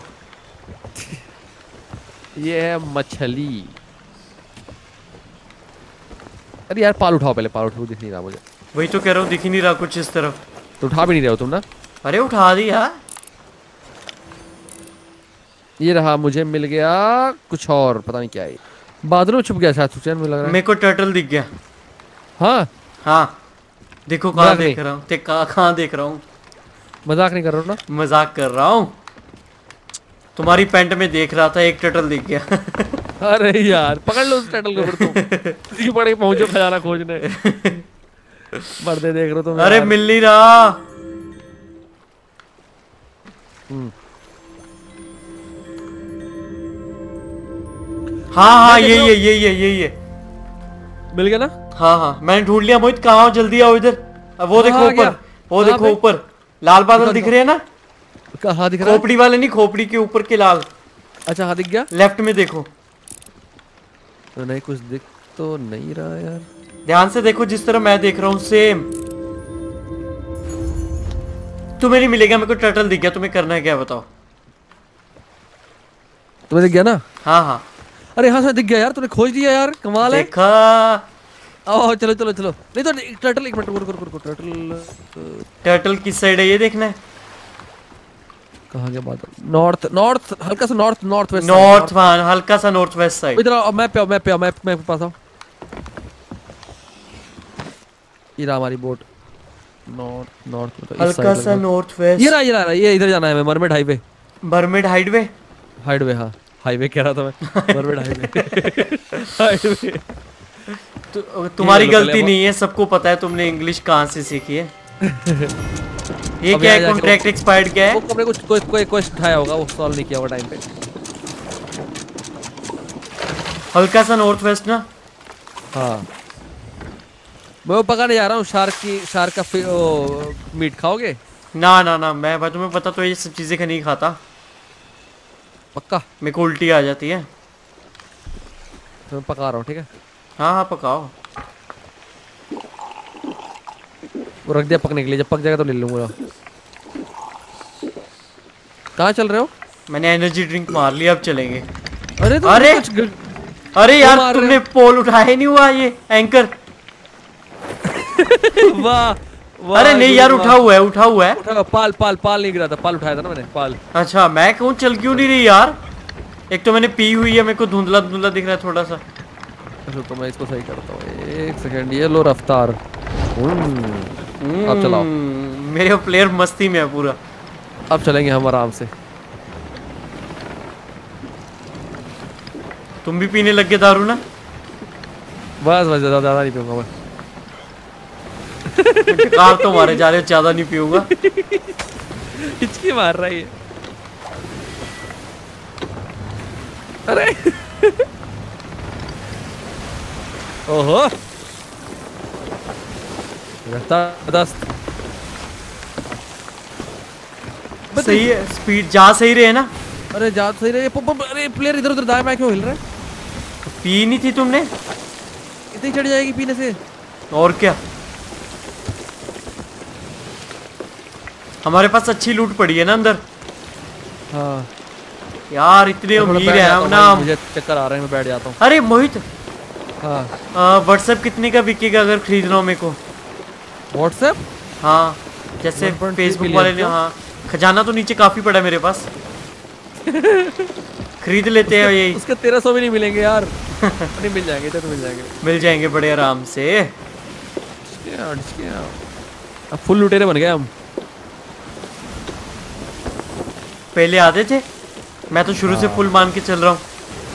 ये है मछली। अरे यार पाल उठाओ, पहले पाल उठाओ, दिख नहीं रहा मुझे। वही तो कह रहा हूँ, दिख ही नहीं रहा कुछ इस तरफ। तो उठा भी नहीं रहे हो तुम ना? अरे उठा दिया। ये रहा, मुझे मिल गया कुछ और, पता नहीं क्या है। बादलों में छुप गया शायद, सुचैन में लग रहा है। मेरे को टर्टल दिख गया। हाँ देखो कहाँ देख रहा हूँ, कहाँ देख रहा हूँ। मजाक नहीं कर रहा हूँ ना? मजाक कर रहा हूँ। तुम्हारी पैंट में देख रहा था, एक टर्टल दिख गया। अरे यार पकड़ लो उस टर्टल को फिर तुम। इसी बड़े पहुंचो खजाना खोजने। मर्दे देख रहे हो तुम। अरे मिल नहीं रहा। हाँ ये मिल गया ना? हाँ मैंने ढूंढ लिया। मोहित कहाँ हो? जल्दी आओ इधर। वो देखो ऊपर, वो देखो ऊपर लाल बादल दिख रहे हैं ना? कहाँ दिख रहा है? खोपड़ी वाले नहीं, खोपड़ी के ऊपर के लाल। अच्छा हाँ दिख गया। लेफ्ट में देखो। तो नहीं कुछ दिख तो नहीं रहा यार। ध्यान से देखो, जिस तरह मैं देख रहा हूँ सेम। तुम्हें नहीं मिलेगा। मेरे को टर्टल दिख गया। तुम्हें करना है क्या बताओ? तुम्हें दिख गया ना? हाँ अरे हाँ सर दिख गया यार, तूने खोज लिया यार, कमाल है। देखा। आओ चलो नहीं तो टर्टल, एक मिनट रुको। टर्टल किस साइड है ये देखना है। कहाँ गया बादल? नॉर्थ, हल्का सा नॉर्थ वेस्ट। हल्का सा नॉर्थ वेस्ट साइड। इधर आओ, मैप पे पास आओ। ये रहा हमारी बोट। नॉर्थ हल्का सा नॉर्थ वेस्ट। ये इधर जाना है हमें, मरमेड हाईवे। हाँ हाईवे कह रहा था मैं। Mermaid highway. तुम्हारी गलती नहीं है, सबको पता है तुमने इंग्लिश कहाँ से सीखी है। ये क्या है? कॉन्ट्रैक्ट एक्सपायर्ड क्या है? वो हमने कुछ कोई क्वेश्चन उठाया होगा, वो सॉल्व नहीं किया होगा टाइम पे। हल्का सा नॉर्थ वेस्ट ना। हाँ मैं वो पकाने जा रहा हूँ शार्क का मीट खाओगे? ना ना ना, मैं भाई तुम्हें पता तो ये सब चीजें का नहीं खाता। पक्का? मेरे को उल्टी आ जाती है। तो मैं पका रहा हूँ, ठीक है? हाँ हाँ पकाओ। वो रख दिया पकने के लिए, जब पक जाएगा तो ले लूंगा। कहाँ चल रहे हो? मैंने एनर्जी ड्रिंक मार लिया, अब चलेंगे। अरे तो अरे अरे यार तुमने पोल उठाया ही नहीं हुआ ये एंकर। वाह वाह। अरे नहीं यार, उठा हुआ है, उठा हुआ है। उठा, पाल नहीं गिरा था, पाल उठाया था ना मैंने, पाल। अच्छा मैं क्यों चल क्यों नहीं रही यार? एक तो मैंने पी हुई है, मेरे को धुंधला धुंधला दिख रहा है थोड़ा सा। तो मैं इसको सही करता हूँ, एक सेकंड। ये लो रफ्तार। अब चलाओ। मेरे प्लेयर मस्ती में है पूरा। अब चलेंगे हम आराम से। तुम भी पीने लग गए दारू ना? बस बस, ज्यादा नहीं पीऊंगा मैं। कार तो मारे जा रहे हो, ज्यादा नहीं पीऊंगा। हिचकी मार रहा है ये। अरे ओहो, जबरदस्त। सही है, स्पीड जा सही रहे ना? अरे जा सही रहे। अरे प्लेयर इधर उधर दाएं बाएं क्यों हिल रहा है? पी नहीं थी तुमने? इतनी चढ़ जाएगी पीने से। और क्या, हमारे पास अच्छी लूट पड़ी है ना अंदर। हाँ यार इतने अमीर है हम ना। मुझे चक्कर आ रहे हैं, मैं बैठ जाता हूँ। अरे मोहित, हाँ व्हाट्सएप कितने का बिकेगा अगर खरीदना हो मेरे को? व्हाट्सएप? हाँ जैसे फेसबुक वाले ने। हाँ खजाना तो नीचे काफी पड़ा है मेरे पास। खरीद लेते हैं यही। उसके 1300 भी नहीं मिलेंगे यार। नहीं मिल जाएंगे, तो मिल जाएंगे। मिल जाएंगे बड़े आराम से। अब फुल लुटेरे बन गए हम। पहले आधे थे, मैं तो शुरू से फुल मान के चल रहा हूँ।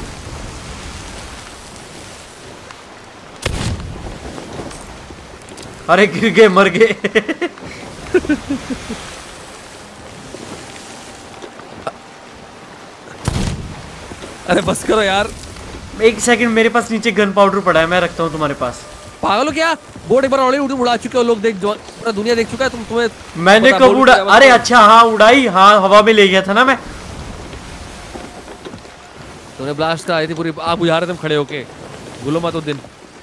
अरे गिर गए, मर गए। अरे बस करो यार। एक सेकंड, मेरे पास नीचे गन पाउडर पड़ा है, मैं रखता हूँ तुम्हारे पास। पागल हो क्या? बोर्ड एक बार ऑलरेडी उड़ा चुके हो लोग, देख पूरा दुनिया देख चुका है। तुम्हें मैंने कब उड़ा? अरे अच्छा हाँ उड़ाई, हाँ हवा में ले गया था ना मैं। तुमने ब्लास्ट आई थी पूरी आग बुझा रहे, तुम खड़े होके। भूलो मत वो दिन।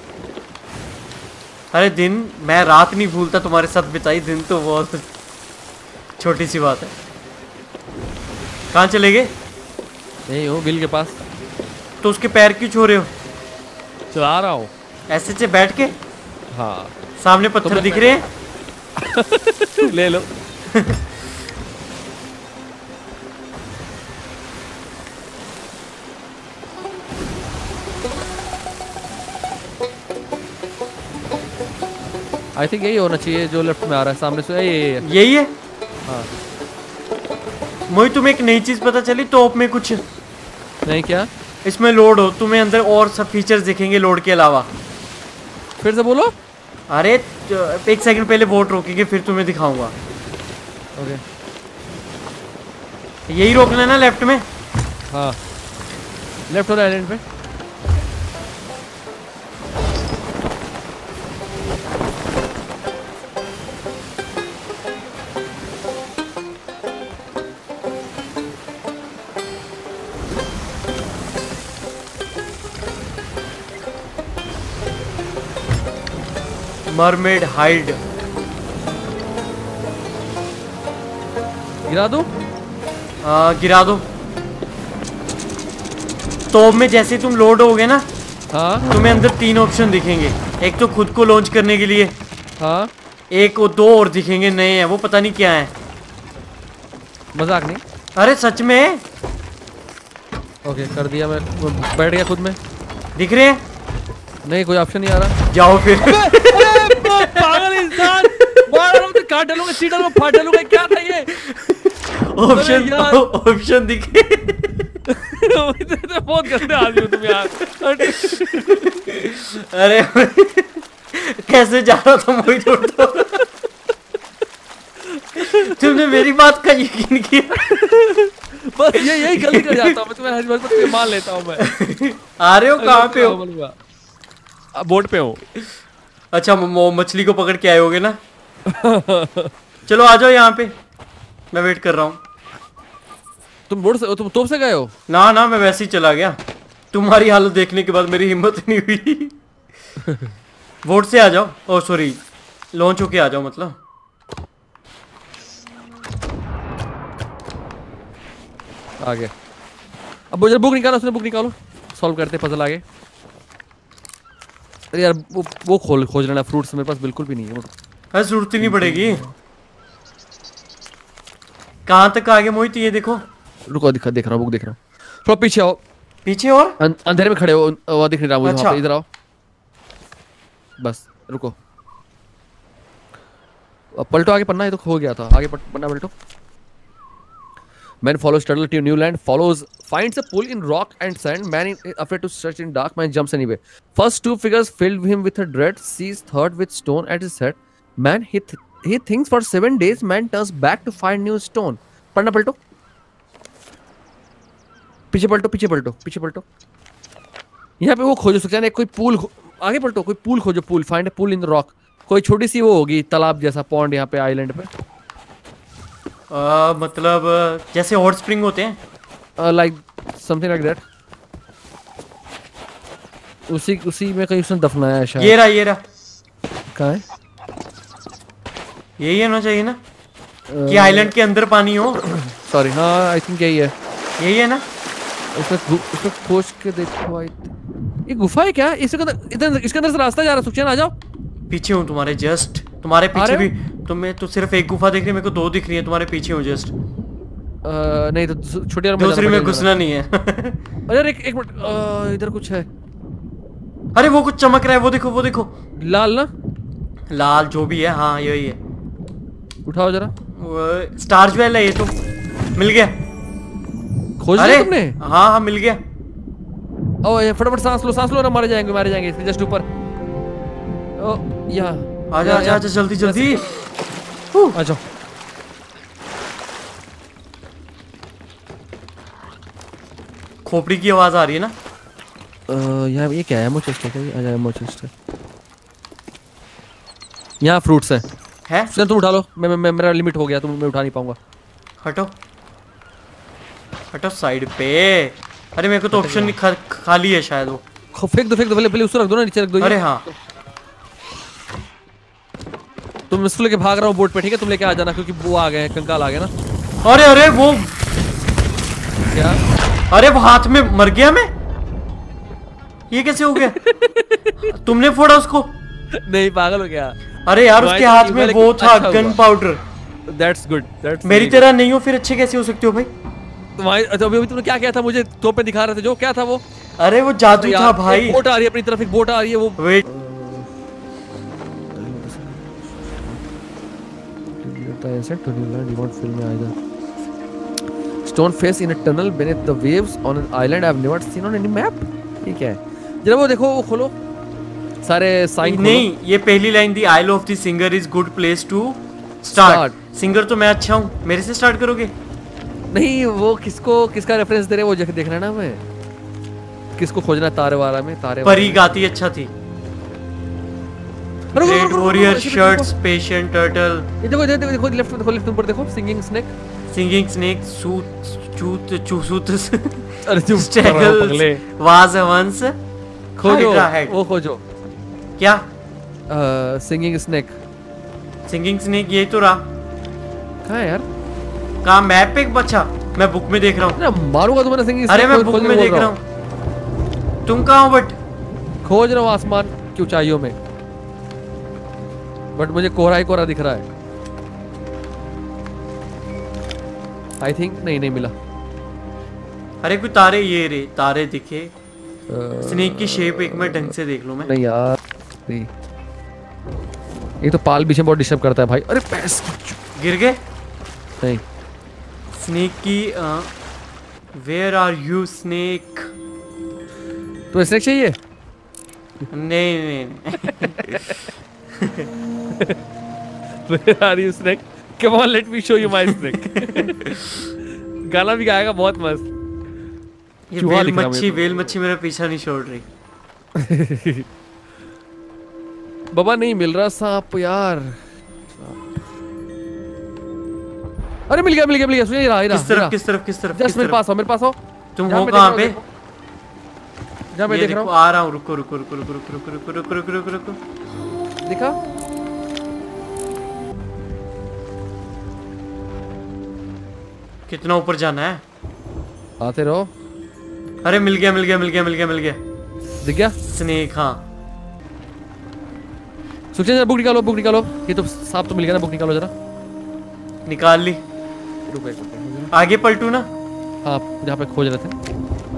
अरे दिन, मैं रात नहीं भूलता तुम्हारे साथ बिताई, दिन तो बहुत छोटी सी बात है। कहाँ चले गए? नहीं हो बिल के पास। तो उसके पैर क्यों छू रहे हो? चला रहा हूँ ऐसे से बैठ के। हाँ सामने पत्थर दिख रहे हैं। ले लो। आई थिंक यही होना चाहिए जो लेफ्ट में आ रहा है सामने से। यही है। हाँ मोहित तुम्हें एक नई चीज पता चली टॉप में? कुछ नहीं। क्या? इसमें लोड हो, तुम्हें अंदर और सब फीचर्स दिखेंगे लोड के अलावा। फिर से बोलो। अरे एक सेकंड पहले वोट रोकेंगे फिर तुम्हें दिखाऊंगा। ओके यही रोकना है ना लेफ्ट में? हाँ लेफ्ट वाले आइलैंड पे। मरमेड हाइड गिरा दूं? गिरा दो। तो में जैसे तुम लोड होगे ना, हाँ तुम्हें अंदर 3 ऑप्शन दिखेंगे। एक तो खुद को लॉन्च करने के लिए, हाँ एक और 2 और दिखेंगे नए हैं, वो पता नहीं क्या है। मजाक नहीं। अरे सच में। ओके कर दिया, मैं बैठ गया खुद में। दिख रहे हैं? नहीं कोई ऑप्शन नहीं आ रहा। जाओ फिर। पागल इंसान, मार रहा हूं तो काट डालूंगा, चीट डालूंगा, फाड़ डालूंगा। क्या था ये? ऑप्शन दिखे। बहुत गंदे आदमी हो तुम यार। अरे कैसे जा रहा था मोहित? तुमने मेरी बात का यकीन किया? बस यही गलती कर जाता हूँ मैं, तुम्हें मान लेता हूँ मैं। आ रहे हो? कहाँ पे हो? बोट पे हूँ। अच्छा मछली को पकड़ के आए होगे ना। चलो आ जाओ यहाँ पे, मैं वेट कर रहा हूँ। तुम बोट से, तुम तोप से गए हो? ना ना, मैं वैसे ही चला गया। तुम्हारी हालत देखने के बाद मेरी हिम्मत नहीं हुई। बोट से आ जाओ। ओ सॉरी, लॉन्च होके आ जाओ मतलब। आ गया। अब मुझे बुक निकालो, उसने बुक निकालो, सॉल्व करते पजल आगे। अरे यार वो खोज लेना, फ्रूट्स मेरे पास बिल्कुल भी नहीं है। अरे जरूरत ही नहीं पड़ेगी। कहाँ तक आगे मोहित? ये देखो। रुको देख रहा हूँ, बुक देख रहा हूँ। थोड़ा पीछे आओ। पीछे और अंधेरे में खड़े हो, वो दिख नहीं रहा मुझे। अच्छा। वहाँ पे इधर आओ बस, रुको। पलटो, आगे पढ़ना है तो खो गया था। आगे पढ़ना, पलटो। Man follows turtle to new land, finds a pool in rock and sand. Man is afraid to search in dark. Man jumps anyway. First two figures filled him with a dread. Sees third with stone at his head. Man he thinks for 7 days. Man turns back to find new stone. पढ़ना पलटो, पीछे पलटो, पीछे पलटो, पीछे पलटो। यहाँ पे वो खोजो सकते हैं, कोई पूल। आगे पलटो, कोई पूल खोजो। Pool, find a pool in the rock. कोई छोटी सी वो होगी तालाब जैसा पॉन्ड यहाँ पे आइलैंड पे। मतलब जैसे हॉट स्प्रिंग होते हैं, लाइक समथिंग लाइक दैट। उसी में कहीं उसने दफनाया है शायद। ये रहा। कहाँ है? यही होना चाहिए ना कि आइलैंड के अंदर पानी हो। सॉरी, हाँ आई थिंक यही है। यही है ना? इसमें खोज के देखो। ये गुफा है क्या? इसके अंदर से रास्ता जा रहा है। सुखचैन आ जाओ। पीछे हूँ तुम्हारे, जस्ट तुम्हारे पीछे भी। तुम्हें तो सिर्फ एक गुफा दिख रही है, मेरे को 2 दिख रही है। तुम्हारे पीछे हूँ जस्ट। नहीं तो छोटी दूसरी में घुसना नहीं है। अरे एक मिनट, इधर कुछ है। अरे वो कुछ चमक रहा है, वो देखो, वो देखो। लाल ना? लाल जो भी है, हाँ यही है। उठाओ जरा। स्टार ज्वेल है ये तो। मिल गया। खोज लिया तुमने? हाँ हाँ मिल गया। ओ ये फटाफट सांस लो ना, मारे जाएंगे इसके जस्ट ऊपर। ओ यहाँ आजा जल्दी जल्दी आ जाओ। खोपड़ी की आवाज आ रही है ना? यहाँ ये क्या है? एमो चेस्ट है। आजा, एमो चेस्ट है। यहाँ फ्रूट्स है? तुम उठा लो। मैं मेरा लिमिट हो गया, मैं उठा नहीं पाऊंगा। हटो साइड पे। अरे मेरे को तो ऑप्शन खाली है शायद। वो फेंक दो पहले उसको रख दो ना, नीचे रख दो। अरे हाँ, तुम इसको लेके भाग रहा हूँ बोट पे, ठीक है? तुम लेके आ जाना, क्योंकि वो आ गए हैं, कंकाल आ गए ना। अरे वो क्या? अरे वो हाथ में मर गया मैं। ये कैसे हो गया? तुमने फोड़ा उसको? नहीं, पागल हो गया। अरे यार उसके हाथ में वो था गन पाउडर। That's good. मेरी तरह नहीं हो फिर, अच्छे कैसे हो सकते हो भाई? अभी तुमने क्या किया था? मुझे तोप पे दिखा रहे थे जो, क्या था वो? अरे वो जादू था भाई। बोट आ रही है अपनी तरफ, एक बोट आ रही है। वो wait, Stone face in a tunnel beneath the waves on an island I've never seen on any map. ठीक है, जरा वो देखो, वो खोलो सारे साइन। नहीं, ये पहली लाइन दी, isle of the singer is good place to start. Singer तो मैं अच्छा हूँ, मेरे से स्टार्ट करोगे? नहीं, वो किसका रेफरेंस दे रहे, वो देखना है ना। मैं किसको खोजना? तारे वाला में, तारे परी गाती अच्छा थी। Red warrior shirts, patient turtle. ये देखो लेफ्ट में, लेफ्ट ऊपर देखो। सिंगिंग स्नेक, सूत अरे चुप स्ट्रगल्स वाज अ वंस। खोजो वो, खोजो क्या? सिंगिंग स्नेक यही तो रहा। कहाँ है यार? कहाँ? मैप पे? बच्चा मैं बुक में देख रहा हूँ। मारूंगा तुम्हारा सिंगिंग। अरे मैं बुक में देख रहा हूँ। तुम कहाँ हो? बट खोज रहा हूँ आसमान की ऊंचाइयों में, बट मुझे कोहरा ही कोहरा दिख रहा है। आई थिंक नहीं मिला। अरे कोई तारे, ये रे तारे दिखे। स्नेक की शेप एक मिनट ढंग से देख लो। मैं नहीं यार, नहीं, ये तो पाल बीच में बहुत डिस्टर्ब करता है भाई। अरे पैस गिर गए? नहीं, स्नेक की वेयर आर यू स्नेक? तो स्नेक चाहिए? नहीं Where are you snake? Come on, let me show you my snake. गाना भी गाएगा बहुत मस्त। ये चूहा वेल दिख रहा मच्छी, मुझे वेल मच्छी मेरा पीछा नहीं छोड़ रही। बाबा नहीं मिल रहा सांप यार। अरे मिल गया मिल गया मिल गया, सुनिए ये रहा किस तरफ किस तरफ किस तरफ? जस्ट मेरे पास हो, मेरे पास हो। तुम हो कहाँ पे? जहाँ मैं ये देख रहा देखो हूँ। आ रहा हूँ, रुको रुको रुको रुको रुको रुको रुको रुको रुको रुको रुको। दिखा? कितना ऊपर जाना है? आते रहो। अरे मिल गया मिल गया मिल गया मिल गया मिल गया। दिख गया? स्नेक, हाँ। सुखचैन बुक निकालो, बुक निकालो। ये तो सांप तो मिल गया ना, बुक निकालो जरा। निकाल ली। आगे पलटू ना? हाँ, जहाँ पे खोज रहे थे।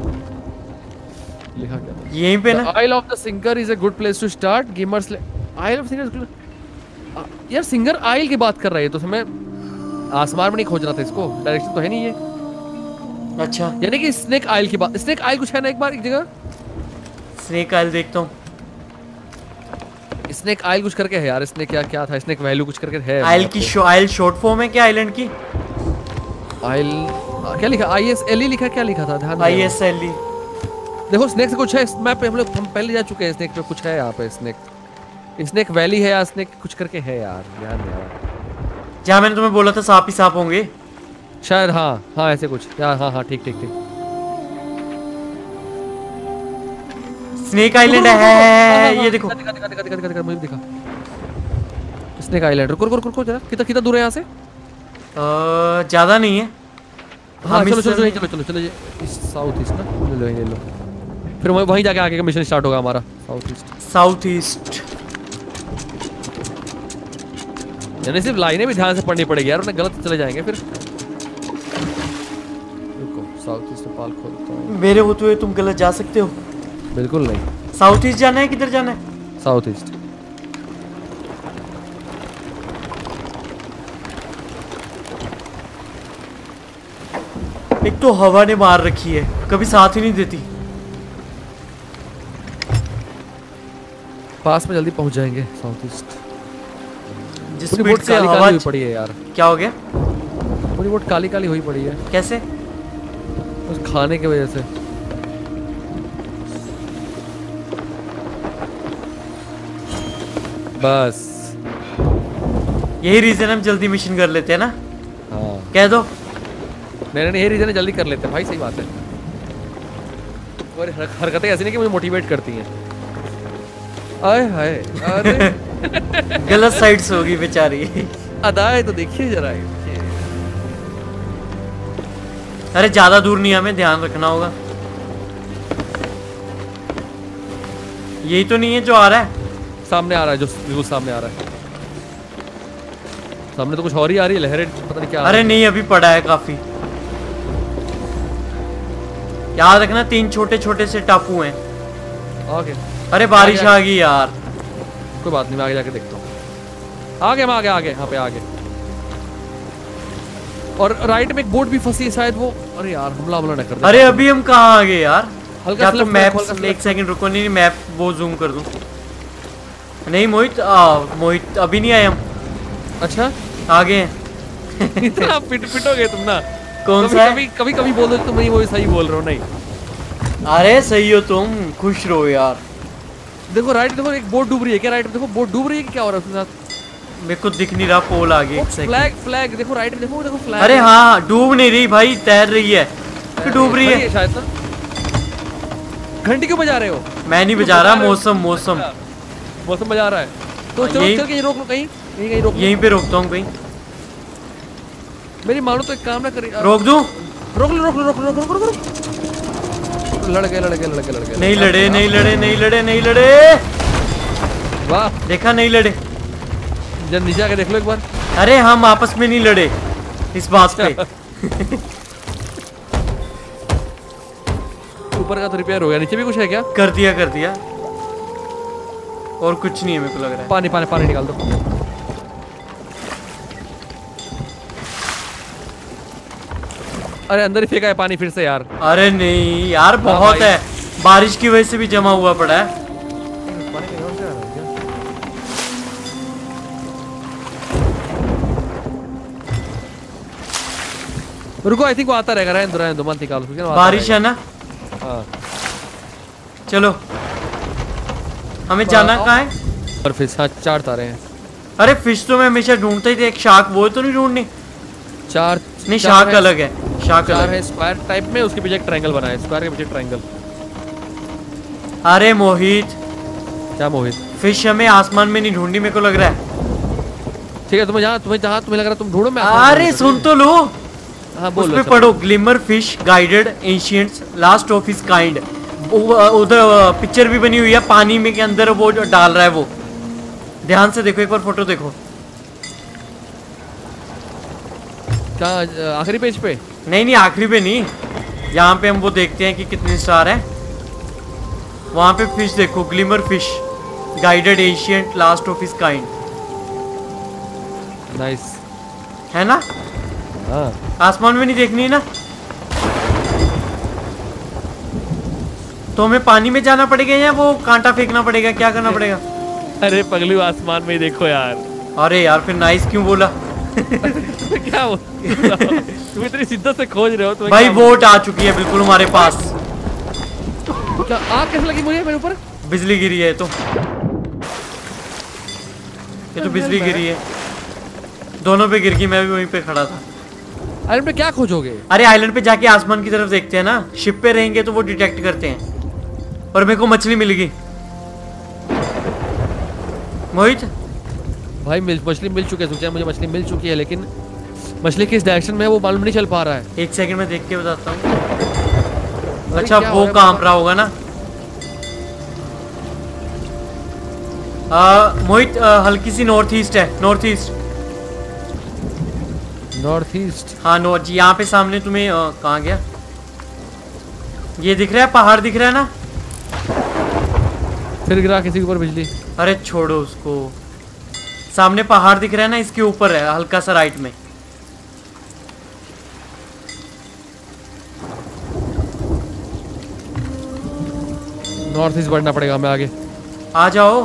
लिखा क्या था? यहीं पे ना? Isle of the singer is a good place to start. Gamers isle of singer यार, सिंगर आइल की बात कर रहा है तो मैं आसमान में नहीं खोज रहा था इसको, डायरेक्शन तो है नहीं ये। अच्छा, यानी कि स्नेक आइल की बात। स्नेक आइल कुछ है ना एक बार एक जगह? स्नेक आइल देखता हूँ। स्नेक आइल कुछ करके है यार। स्नेक क्या क्या था? स्नेक वैल्यू कुछ करके है। आइल की आइल शॉर्ट फॉर्म है क्या आइलैंड की? आइल क्या लिखा? ISLE लिखा, क्या लिखा था? ध्यान ISLE। देखो स्नेक से कुछ है मैप पे, हम पहले जा चुके हैं। स्नेक पे कुछ है यहाँ पे। स्नेक वैली है या स्नेक कुछ करके है यार, ध्यान नहीं आ रहा। जहाँ मैंने तुम्हें बोला था सांप ही सांप होंगे शायद। हाँ हाँ ऐसे कुछ यार। हाँ हाँ ठीक ठीक ठीक। स्नेक आइलैंड है। ये देखो दिखा दिखा दिखा दिखा दिखा दिखा, मुझे दिखा स्नेक आइलैंड। रुको रुको रुको जरा, कितना कितना दूर है यहाँ से? ज्यादा नहीं है। हाँ चलो चलो चलो चलो चलो चलो, ये साउथ ईस्ट ना। ले लो ये लो, फिर वहीं जाके आगे का मिशन स्टार्ट होगा हमारा। South east south east. यानी सिर्फ लाइनें भी ध्यान से पढ़नी पड़ेगी यार, उन्हें गलत चले जाएंगे फिर। रुको, साउथ ईस्ट पाल खोलता हूँ। मेरे होते हुए तुम गलत जा सकते हो? बिल्कुल नहीं। साउथ ईस्ट जाना है, किधर जाना है? South east. एक तो हवा ने मार रखी है, कभी साथ ही नहीं देती। पास में जल्दी पहुंच जाएंगे साउथ ईस्ट। जिस स्पीड से हवा हुई पड़ी है यार। क्या हो गया? पूरी बोट काली काली हुई पड़ी है। कैसे? उस खाने की वजह से। बस यही रीजन हम जल्दी मिशन कर लेते हैं ना। हाँ कह दो। नहीं नहीं, यही रीजन है जल्दी कर लेते हैं भाई, सही बात है। और हरकतें ऐसी नहीं कि मुझे मोटिवेट करती हैं। आए हाय, अरे गलत साइड से होगी बेचारी। अदाएं तो देखिए जरा। अरे ज्यादा दूर नहीं, हमें ध्यान रखना होगा। यही तो नहीं है जो आ रहा है? सामने आ रहा है, जो बिल्कुल सामने आ रहा है। सामने तो कुछ और ही आ रही है, लहरें पता नहीं क्या। अरे नहीं, अभी पड़ा है काफी। याद रखना 3 छोटे छोटे से टापू हैं। ओके। अरे बारिश आ गई यार। कोई बात नहीं, मैं आगे जाके देखता हूँ। आगे मैं आगे आगे यहाँ पे आगे। और राइट में एक बोट भी फंसी है शायद वो। अरे यार हमला हमला न कर दे। अरे अभी हम कहाँ आ गए यार? हल्का तो मैप एक सेकंड रुको। नहीं मैप वो जूम कर दूं। नहीं मोहित, मोहित अभी नहीं आए हम। अच्छा आगे हैं। इतना फिट हो गए तुम ना। कौन सा? कभी कभी बोल दो तुम नहीं, वो सही बोल रहे हो। नहीं अरे सही हो तुम, खुश रहो यार। देखो राइट, देखो एक बोट डूब रही है। क्या राइट में देखो बोट डूब रही है? क्या हो रहा है उसके साथ? मेरे को दिख नहीं रहा, पोल आ गई। फ्लैग फ्लैग देखो राइट में, देखो देखो फ्लैग। अरे हाँ, डूब नहीं रही भाई, तैर रही है। डूब रही है शायद ना। घंटी क्यों बजा रहे हो? मैं नहीं बजा रहा, मौसम मौसम मौसम बजा रहा है। तो चलो चल के रोक लो कहीं, कहीं रोक। यहीं पे रोकता हूँ कहीं। मेरी मानो तो एक काम ना करे। रोक दूं? रोक लो रोक लो रोक लो रोक लो रोक लो। लड़ गए लड़ गए लड़ गए लड़ गए। नहीं लड़े नहीं लड़े नहीं लड़े नहीं लड़े। वाह, देखा नहीं लड़े। जब नीचे आके देख लो एक बार। अरे हम आपस में नहीं लड़े इस बात पे। ऊपर का तो रिपेयर हो गया, नीचे भी कुछ है क्या? कर दिया कर दिया। और कुछ नहीं है मेरे को लग रहा है। पानी पानी पानी निकाल दो। अरे अंदर ही फेंका है पानी फिर से यार। अरे नहीं यार, बहुत है। बारिश की वजह से भी जमा हुआ पड़ा है। रुको, आई थिंक वो आता रहेगा। रहने दो मत निकालो। बारिश है ना? हाँ चलो हमें जाना कहाँ है? और फिश, हाँ 4 तारे हैं। अरे फिश तो मैं हमेशा ढूंढता ही था, एक शार्क वो तो नहीं ढूंढनी? 4 नहीं शार्क अलग है, शार्क अलग है स्क्वायर टाइप में, उसके पीछे एक ट्रायंगल बना है, स्क्वायर के पीछे ट्रायंगल। अरे मोहित, क्या मोहित? फिश हमें आसमान में नहीं ढूंढनी मेरे को लग रहा है। ठीक है तुम्हें जहाँ तुम्हें लग रहा है तुम ढूंढो, मैं अरे सुन तो लो, हाँ उस पे पढ़ो glimmer fish guided ancients last of his kind. उधर पिक्चर भी बनी हुई है पानी में के अंदर, वो जो डाल रहा है वो, ध्यान से देखो, एक बार फोटो देखो। क्या आखिरी पेज पे? नहीं आखिरी पे नहीं, यहाँ पे हम वो देखते हैं कि कितने स्टार हैं। वहां पे फिश देखो, glimmer fish guided ancient last of his kind. Nice है ना? हाँ आसमान में नहीं देखनी है ना, तो हमें पानी में जाना पड़ेगा या वो कांटा फेंकना पड़ेगा, क्या करना पड़ेगा? अरे पगलू आसमान में ही देखो यार। अरे यार फिर नाइस क्यों बोला? क्या हो तुम इतनी शिद्दत से खोज रहे हो? तुम्हें भाई वोट आ चुकी है बिल्कुल हमारे पास। क्या आग कैसे लगी मुझे मेरे ऊपर? बिजली गिरी है, तो ये तो बिजली गिरी है, दोनों पे गिर गई, मैं भी वहीं पे खड़ा था। आइलैंड पे क्या खोजोगे? अरे आइलैंड पे जाके आसमान की तरफ देखते हैं ना, शिप पे रहेंगे तो वो डिटेक्ट करते हैं। और मेरे को मछली मिल गई मोहित। भाई मछली मिल चुकी है, मुझे मछली मिल चुकी है, लेकिन मछली किस डायरेक्शन में है वो मालूम नहीं चल पा रहा है। एक सेकंड में देख के बताता हूँ। अच्छा वो कांप रहा होगा ना। मोहित हल्की सी नॉर्थ ईस्ट है, नॉर्थ ईस्ट। North east? हाँ नॉर्थ जी, यहाँ पे सामने तुम्हें कहाँ गया? ये दिख रहा है, पहाड़ दिख रहा है ना? फिर गिरा किसी के ऊपर बिजली? अरे छोड़ो उसको, सामने पहाड़ दिख रहा है ना, इसके ऊपर है हल्का सा राइट में। नॉर्थ ईस्ट बढ़ना पड़ेगा हमें आगे। आ जाओ,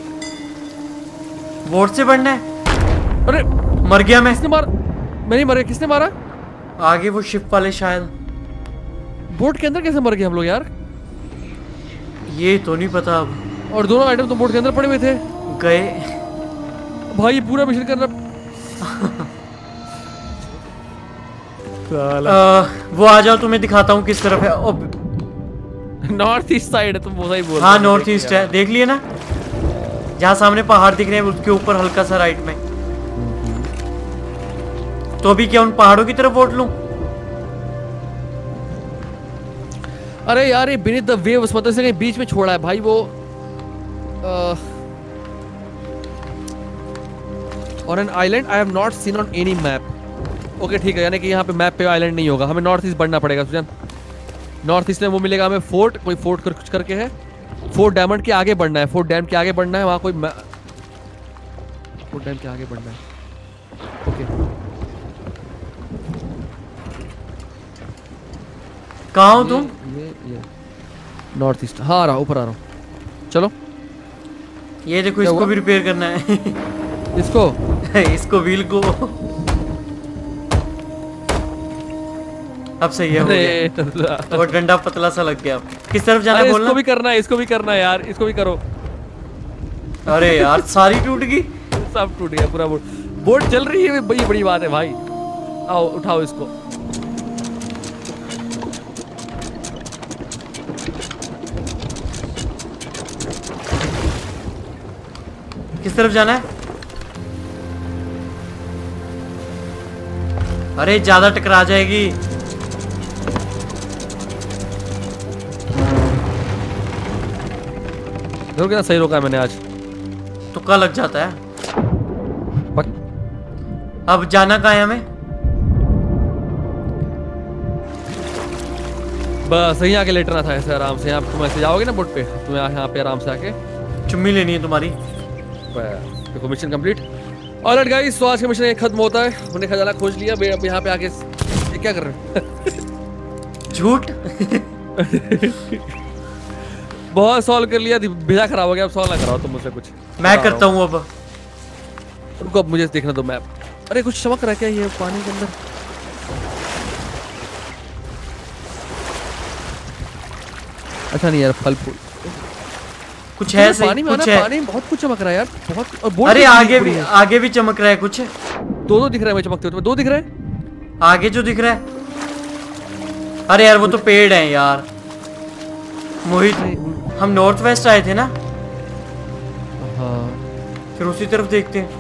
बोट से बढ़ना है। अरे मर गया मैं। किसने मारा? मैं नहीं मरा, किसने मारा? आगे वो शिप वाले शायद। बोट के अंदर कैसे मर गए हम लोग यार? ये तो नहीं पता अब। और दोनों आइटम तो बोट के अंदर पड़े हुए थे। गए भाई पूरा मिशन करना। वो आ जाओ, तुम्हें दिखाता हूँ किस तरफ है। नॉर्थ ईस्ट साइड है, तुम वो सही बोल रहे हो। हाँ नॉर्थ ईस्ट है, देख लिए ना, जहाँ सामने पहाड़ दिख रहे हैं उसके ऊपर हल्का सा राइट में। तो अभी क्या उन पहाड़ों की तरफ वोट लूं? अरे यार ये बीनीथ द वेव्स मतलब से कहीं बीच में छोड़ा है भाई वो। On an island I have not seen on any map. Okay ठीक है, यानी कि यहाँ पे मैप पे आइलैंड नहीं होगा, हमें नॉर्थ ईस्ट बढ़ना पड़ेगा सुजान। नॉर्थ ईस्ट में वो मिलेगा हमें फोर्ट, कोई फोर्ट कुछ करके है। फोर्ट डायमंड के आगे बढ़ना है, फोर्ट डैम के आगे बढ़ना है, वहाँ कोई फोर्ट डैम के आगे बढ़ना है। ओके कहाँ हो तुम? ये नॉर्थ ईस्ट। हाँ आ रहा हूँ, ऊपर आ रहा हूँ, चलो। ये देखो इसको भी रिपेयर करना है। इसको इसको व्हील को। अब सही है, हो गया। वो डंडा पतला सा लग गया। किस तरफ जाना है बोलना? इसको भी करना है, इसको भी करना है यार, इसको भी करो। अरे यार सारी टूट गई। सब टूट गया पूरा बोट। बोट चल रही है, बड़ी बड़ी बात है भाई। आओ उठाओ इसको। किस तरफ जाना है? अरे ज्यादा टकरा जाएगी। देखो कितना सही रोका है मैंने आज। तुक्का लग जाता है। अब जाना कहाँ है हमें? बस यहीं आके लेटना था ऐसे आराम से। यहाँ तुम ऐसे जाओगे ना बोट पे, तुम्हें यहाँ पे आराम से आके चुम्मी लेनी है तुम्हारी। देखो मिशन कंप्लीट। ऑलराइट गाइस, तो आज का मिशन खत्म होता है। हमने खजाना खोज लिया। अब यहाँ पे आके ये क्या कर रहे हो? झूठ। बहुत सॉल्व कर लिया, भेजा खराब हो गया। अब सॉल्व ना कराओ तुम मुझसे कुछ। मैं करता हूँ अब। रुको अब मुझे देखना दो मैप। अरे कुछ चमक रहा है क्या ये पानी के अंदर? अच्छा नहीं यार, फल फूल कुछ है सही, पानी में कुछ है। पानी में बहुत कुछ चमक रहा है यार, बहुत। और अरे आगे भी चमक रहा है कुछ। दो दिख रहा है मुझे चमकते हुए, दो दिख रहे हैं आगे जो दिख रहा है। अरे यार वो तो पेड़ है यार मोहित, हम नॉर्थ वेस्ट आए थे ना। हाँ फिर उसी तरफ देखते हैं।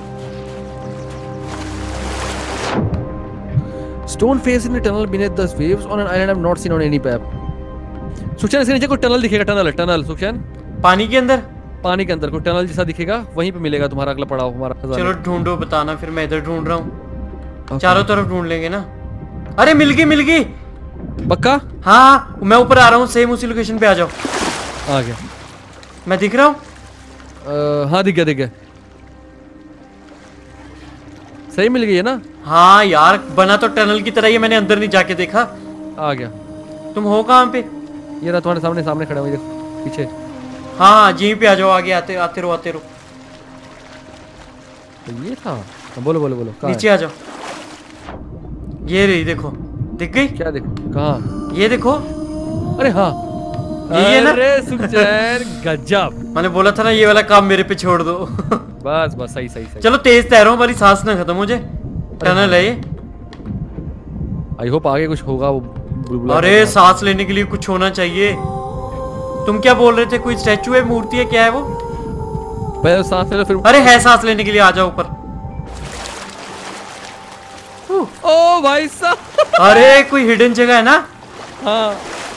Stone face in the tunnel beneath the waves on an island I've not seen on any map। Sukhchain इसके नीचे कोई टनल दिखेगा, टनल सुखचैन पानी के अंदर, पानी के अंदर कोई टनल जैसा दिखेगा, वहीं पे मिलेगा तुम्हारा अगला पड़ाव हमारा खजाना। चलो ढूंढो बताना, फिर मैं इधर ढूंढ रहा हूँ। चारों तरफ ढूंढ लेंगे ना। अरे मिल गई पक्का? हाँ मैं ऊपर आ रहा हूँ, सेम उसी लोकेशन पे आ जाओ। आ गया मैं दिख रहा हूँ। हाँ दिख गया सही मिल गई है ना। हाँ यार बना तो टनल की तरह ही, मैंने अंदर नहीं जाके देखा। आ गया। तुम हो कहाँ पे? ये रहा तुम्हारे सामने खड़ा हुआ, देखो पीछे। हाँ यहीं पे आ जाओ, आगे आते रहो। तो ये था। बोलो नीचे आ जाओ। ये रही देखो, दिख गई? क्या देखो? कहाँ? ये देखो। अरे हाँ ये ना। अरे सुखचैन गजब। मैंने बोला था ना ये वाला काम मेरे पे छोड़ दो। बस सही। चलो तेज तैरो, हमारी सांस ना खत्म हो जाए। टनल है ये। आई होप आगे कुछ होगा वो। अरे सांस लेने के लिए कुछ होना चाहिए। तुम क्या बोल रहे थे? कोई स्टैचू है, मूर्ति है, क्या है वो? पहले सांस ले लो फिर। अरे है सांस लेने के लिए, आ जाओ ऊपर। ओ भाई साहब। अरे कोई हिडन जगह है ना। हाँ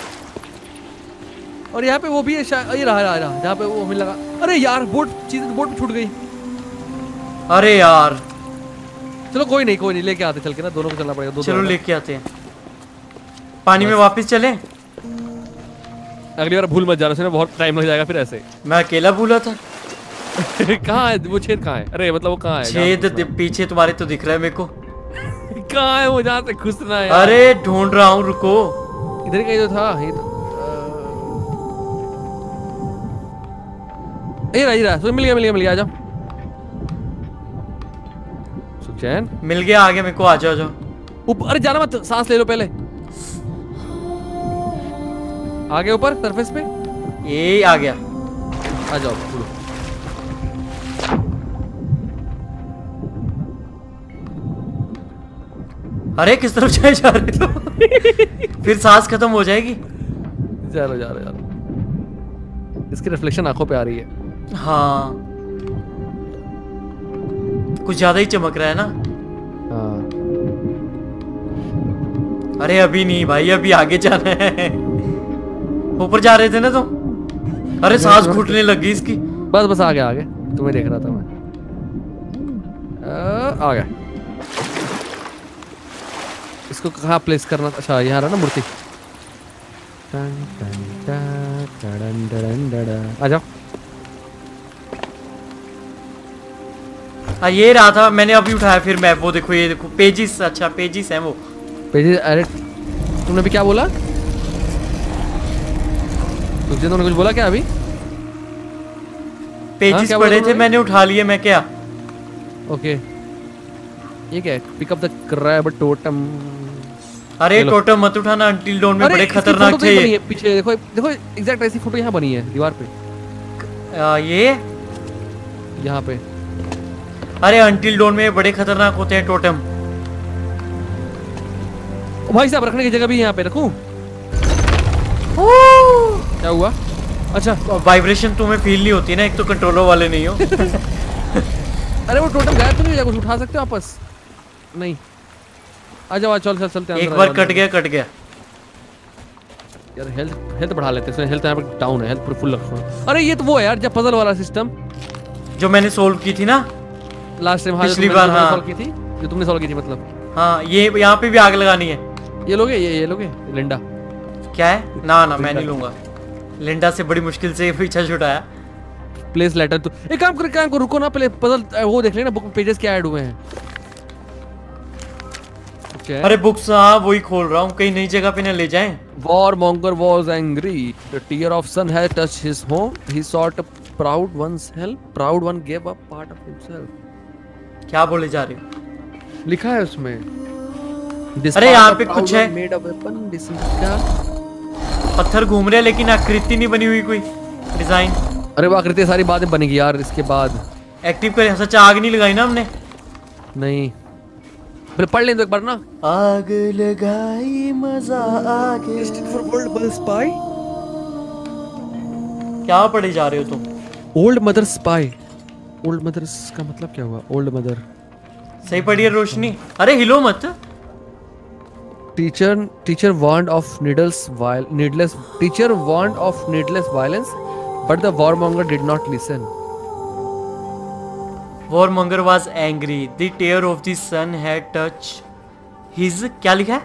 और यहाँ पे वो भी है शायद, ये रहा जहाँ पे वो हमें लगा। अरे यार बोट पे छूट गई। अरे यार चलो कोई नहीं लेके आते, चल के ना दोनों को चलना पड़ेगा। चलो लेके आते हैं। पानी में वापस चले। अगली बार भूल मत जाना, उसमें बहुत टाइम लग जाएगा फिर ऐसे। मैं अकेला भूला था। कहाँ है वो छेद? कहाँ है? अरे मतलब वो कहाँ है? छेद पीछे तुम्हारे तो दिख रहा है मेरे को। कहाँ है वो जहाँ से घुसना है? अरे ढूंढ रहा हूँ, रुको। इधर ही कहीं तो था ये तो। ये रहा तो मिल गया। आ जाओ सुखचैन। मिल गया, आ गया मेरे को। आ जाओ। ऊपर। अरे जाना मत, सांस ले लो पहले। आगे ऊपर सरफेस पे ये आ गया। आ जाओ उड़ो। अरे किस तरफ जा रहे हो? फिर सांस खत्म हो जाएगी। जा रहा। इसकी रिफ्लेक्शन आंखों पे आ रही है। हाँ कुछ ज्यादा ही चमक रहा है ना। हाँ अरे अभी नहीं भाई, अभी आगे जाना है। ऊपर जा रहे थे ना तुम। अरे सांस घुटने लग गई इसकी। बस आ गया तुम्हें देख रहा था मैं। आ गया। इसको कहाँ प्लेस करना? अच्छा यहाँ रहा ना मूर्ति। आ जाओ। ये रहा था, मैंने अभी उठाया फिर मैप। वो देखो, ये देखो पेजिस। अच्छा पेजिस है वो। पेजिस। अरे तुमने भी क्या बोला? तुमने कुछ बोला क्या अभी? पेजिस पड़े थे, मैंने उठा लिए। मैं क्या? ओके ये क्या है? Pick up the crab totem. अरे टोटम मत उठाना, अंटिल डॉन में बड़े खतरनाक थे ये। पीछे देखो एग्जैक्ट ऐसी फोटो यहाँ बनी है दीवार पे। ये यहाँ पे। अरे अंटिल डॉन में बड़े खतरनाक होते हैं टोटम। भाई साहब रखने की जगह भी यहाँ पे रखूं? क्या हुआ? अच्छा वाइब्रेशन तुम्हें फील नहीं होती ना, एक तो कंट्रोलर वाले नहीं हो। अरे वो टोटम गायब तो नहीं हो? कुछ उठा सकते हो वापस? नहीं। आ जाओ चलते। एक बार कट गया। यार हेल्थ बढ़ा लेते हैं। हेल्थ यहाँ पे डाउन है, हेल्थ पूरी फुल रखो। अरे ये तो वो है यार, जब पजल वाला सिस्टम जो मैंने सोल्व की थी ना लास्ट टाइम। पिछली बार। हाँ सॉल्व की थी, जो तुमने सॉल्व की थी मतलब। हाँ ये यहाँ पे भी आग लगानी है। ये लोगे? ये लोगे? लिंडा क्या है? ना मैं नहीं लूंगा। लिंडा से बड़ी मुश्किल से पीछा छुड़ाया। प्लेस लेटर तो एक काम करो, रुको ना पहले पजल वो देख लेना, बुक में पेजेस क्या ऐड हुए हैं। अरे बुक्स। हाँ वही खोल रहा हूँ, कहीं नई जगह पे न ले जाएं। Warmonger was angry. The tear of sun had touched his home. He sought proud one's help. Proud one gave up part of himself. क्या बोले जा रहे हो? लिखा है उसमें। अरे यहाँ पे कुछ है। Made a weapon. This is क्या? पत्थर घूम रहे हैं लेकिन आकृति नहीं बनी हुई कोई डिजाइन। अरे वो आकृति सारी बातें बनेगी यार इसके बाद। एक्टिव करें। सच आग नहीं लगाई ना हमने? नहीं पढ़ लें तो एक बार ना। आग लगाई मजा आ गया। स्पाई क्या पढ़े जा रहे हो तुम? Old mother spy. Old mother का मतलब क्या हुआ? ओल्ड मदर सही पढ़िए रोशनी। अरे हिलो मत। Teacher warned of needless violence but the warmonger did not listen. Warmonger was angry. The tear of the sun had touched his क्या लिखा है?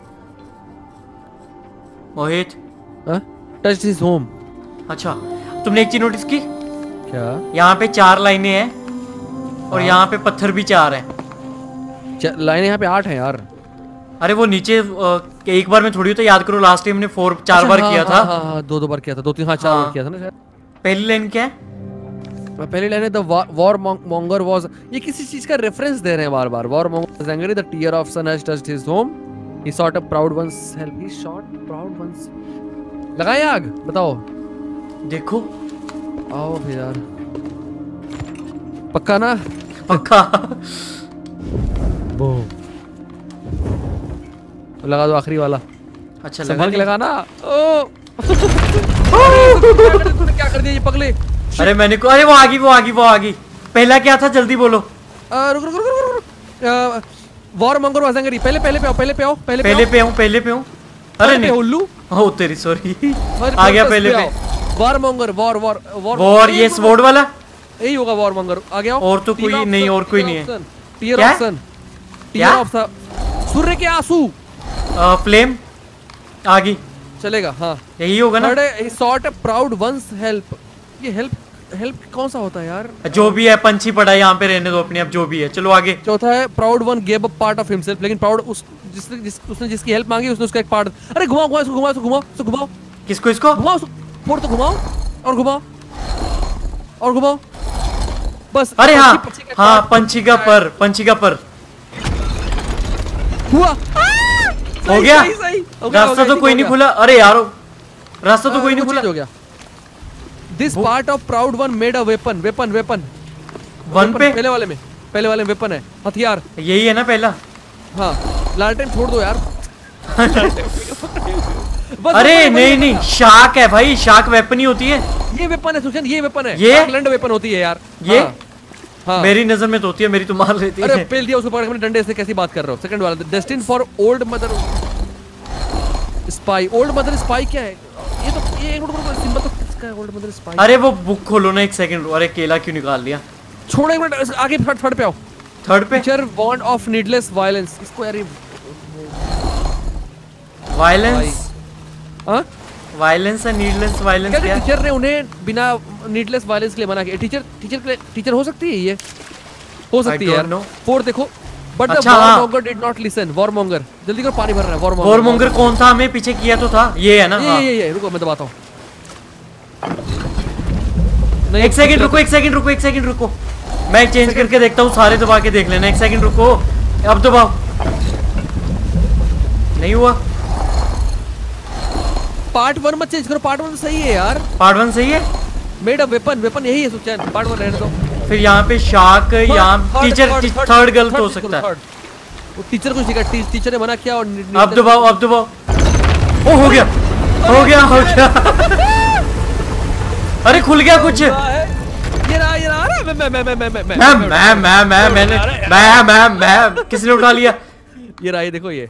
मोहित touched his home. अच्छा तुमने एक चीज नोटिस की? क्या? यहाँ पे 4 लाइनें हैं और यहाँ पे पत्थर भी 4 हैं। लाइनें यहाँ पे 8 हैं यार। अरे वो नीचे एक बार में थोड़ी होता, याद करो लास्ट टाइम हमने 4 बार किया था। हाँ 2 बार किया था, 2-3 4 बार किया था ना शायद। पहली लाइन क्या है? पहली लाइन है द warmonger was, ये किसी चीज का रेफरेंस दे रहे हैं बार बार। warmonger was angry, the tear of sun has touched his home, he sought a proud one's help, he sought proud one's। लगाए आग? बताओ। देखो आओ फिर यार, पक्का ना? पक्का। वो लगा दो आखिरी वाला। अच्छा संभाल के लगाना। तूने क्या कर दिया ये पगले? अरे मैंने को, अरे वो आ गई। पहला क्या था जल्दी बोलो। रुक। Warmonger was angry. पहले पे आओ। पहले पे हूं। अरे नहीं उल्लू। ओ तेरी सॉरी। आ गया पहले पे। वॉरमॉन्गर वॉर ये स्वॉर्ड वाला यही होगा। वॉरमॉन्गर आ गया। और तो कोई नहीं, और कोई नहीं है। टीयर ऑफ सन, सूर्य के आंसू। फ्लेम आ गई। चलेगा हाँ यही होगा ना। he sought a proud one's help। ये हेल्प कौन सा होता है यार? जो भी है पंछी पड़ा है यहाँ पे, रहने दो अपने आप जो भी है। चलो आगे। चौथा है proud one gave up part of himself. लेकिन प्राउड उसने जिसकी हेल्प मांगी उसने उसका एक पार्ट। अरे घुमाओ। किसको? इसको घुमाओ। फोड़ तो घुमाओ और घुमाओ बस। अरे हाँ पंछी का पर हुआ। हो गया। रास्ता तो कोई नहीं खुला। अरे यार रास्ता तो कोई नहीं खुला। हो गया। This part of proud one made a weapon. One पे पहले वाले में वेपन है, हथियार। यही है ना पहला? हाँ लालटेन छोड़ दो यार। अरे नहीं शाक है भाई, शाक वेपन ही होती है। ये वेपन है सुशांत, ये वेपन है। ये लैंड वेपन होती है यार ये। हाँ। मेरी नजर में तो होती है, मेरी तो मार लेती है। अरे पेल दिया उसको पकड़ के डंडे से। कैसी बात कर रहे हो? सेकंड वाला destined for old mother spy. Old mother spy क्या है? ये तो सिंबल तो किसका है? Old mother spy. अरे वो बुक खोलो ना एक सेकंड। अरे केला क्यों निकाल लिया? छोड़ो एक मिनट, आगे थर्ड पे आओ। थर्ड पे teacher warned of needless violence. इसको यार वायलेंस है नीडलेस वायलेंस क्या? टीचर ने उन्हें बिना नीडलेस वायलेंस के लिए मना किया। टीचर हो सकती है ये, हो सकती है यार। 4 देखो। But the warmonger did not listen. Warmonger जल्दी करो, पानी भर रहा है। वॉरमॉन्गर कौन था? हमें पीछे किया तो था। ये है ना? ये रुको मैं दबाता हूँ। एक सेकंड रुको। मैं चेंज करके देखता हूँ। सारे दबा के देख लेना। एक सेकंड रुको। अब दबाओ। नहीं हुआ। पार्ट 1 मत चेंज करो। पार्ट 1 सही है यार। पार्ट 1 सही है। मेड अ वेपन यही है सुचैन। पार्ट 1 रहने दो। फिर यहाँ पे शाक, यहाँ टीचर थर्ड गलत हो सकता है। टीचर कुछ नहीं, टीचर ने मना किया। और अब दबाओ। ओ हो गया। अरे खुल गया कुछ। मैं किसने उठा लिया? ये रहा, ये देखो। ये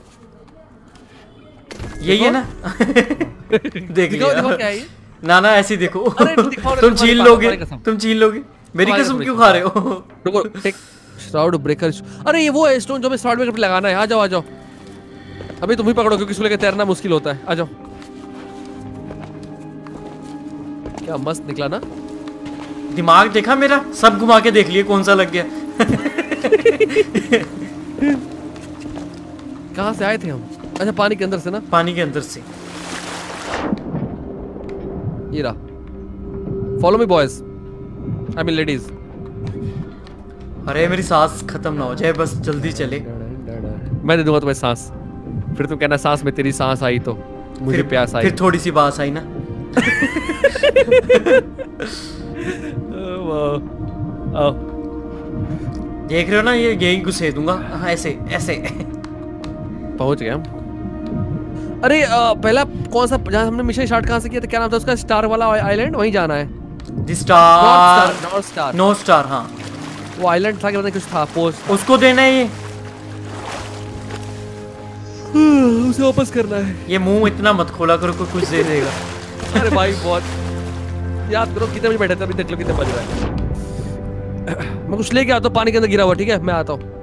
यही है ना? देख लिया। क्या है ये? ना ऐसे देखो। तुम छीन लोगे। मेरी कसम क्यों खा रहे हो? रुको, टेक श्राउड ब्रेकर। अरे ये वो है स्टोन जो मैं श्राउड ब्रेकर पे लगाना है। आ जाओ। अभी तुम ही पकड़ो क्योंकि इसको लेकर तैरना मुश्किल होता है। आ जाओ। क्या मस्त निकला ना? दिमाग देखा मेरा? सब घुमा के देख लिए कौन सा लग गया। कहाँ से आए थे हम? अच्छा पानी के अंदर से ना? पानी के अंदर से। ये रहा। Follow me boys, I mean ladies. अरे मेरी सांस खत्म ना हो जाए, बस जल्दी चले। मैं दे दूंगा तुम्हें सांस, फिर तुम कहना सांस में तेरी सांस आई तो। मुझे प्यास आई। फिर थोड़ी सी बास आई ना। आओ। देख रहे हो ना, ये यही घुसे दूंगा। हाँ, ऐसे ऐसे। पहुंच गए हम। अरे पहला कौन सा जहाँ हमने मिशन स्टार्ट कहाँ से किया था, क्या नाम था उसका, स्टार वाला आइलैंड, वहीं जाना है। North star. हाँ वो आइलैंड था, क्या कुछ था, पोस्ट उसको देना है। ये उसे वापस करना है। ये मुंह इतना मत खोला करो, कोई कुछ दे देगा। अरे भाई बहुत याद करो कितने बजे बैठे थे, अभी देख लो कितने बज रहा है। मैं कुछ लेके आता हूँ, पानी के अंदर गिरा हुआ, ठीक है मैं आता हूँ।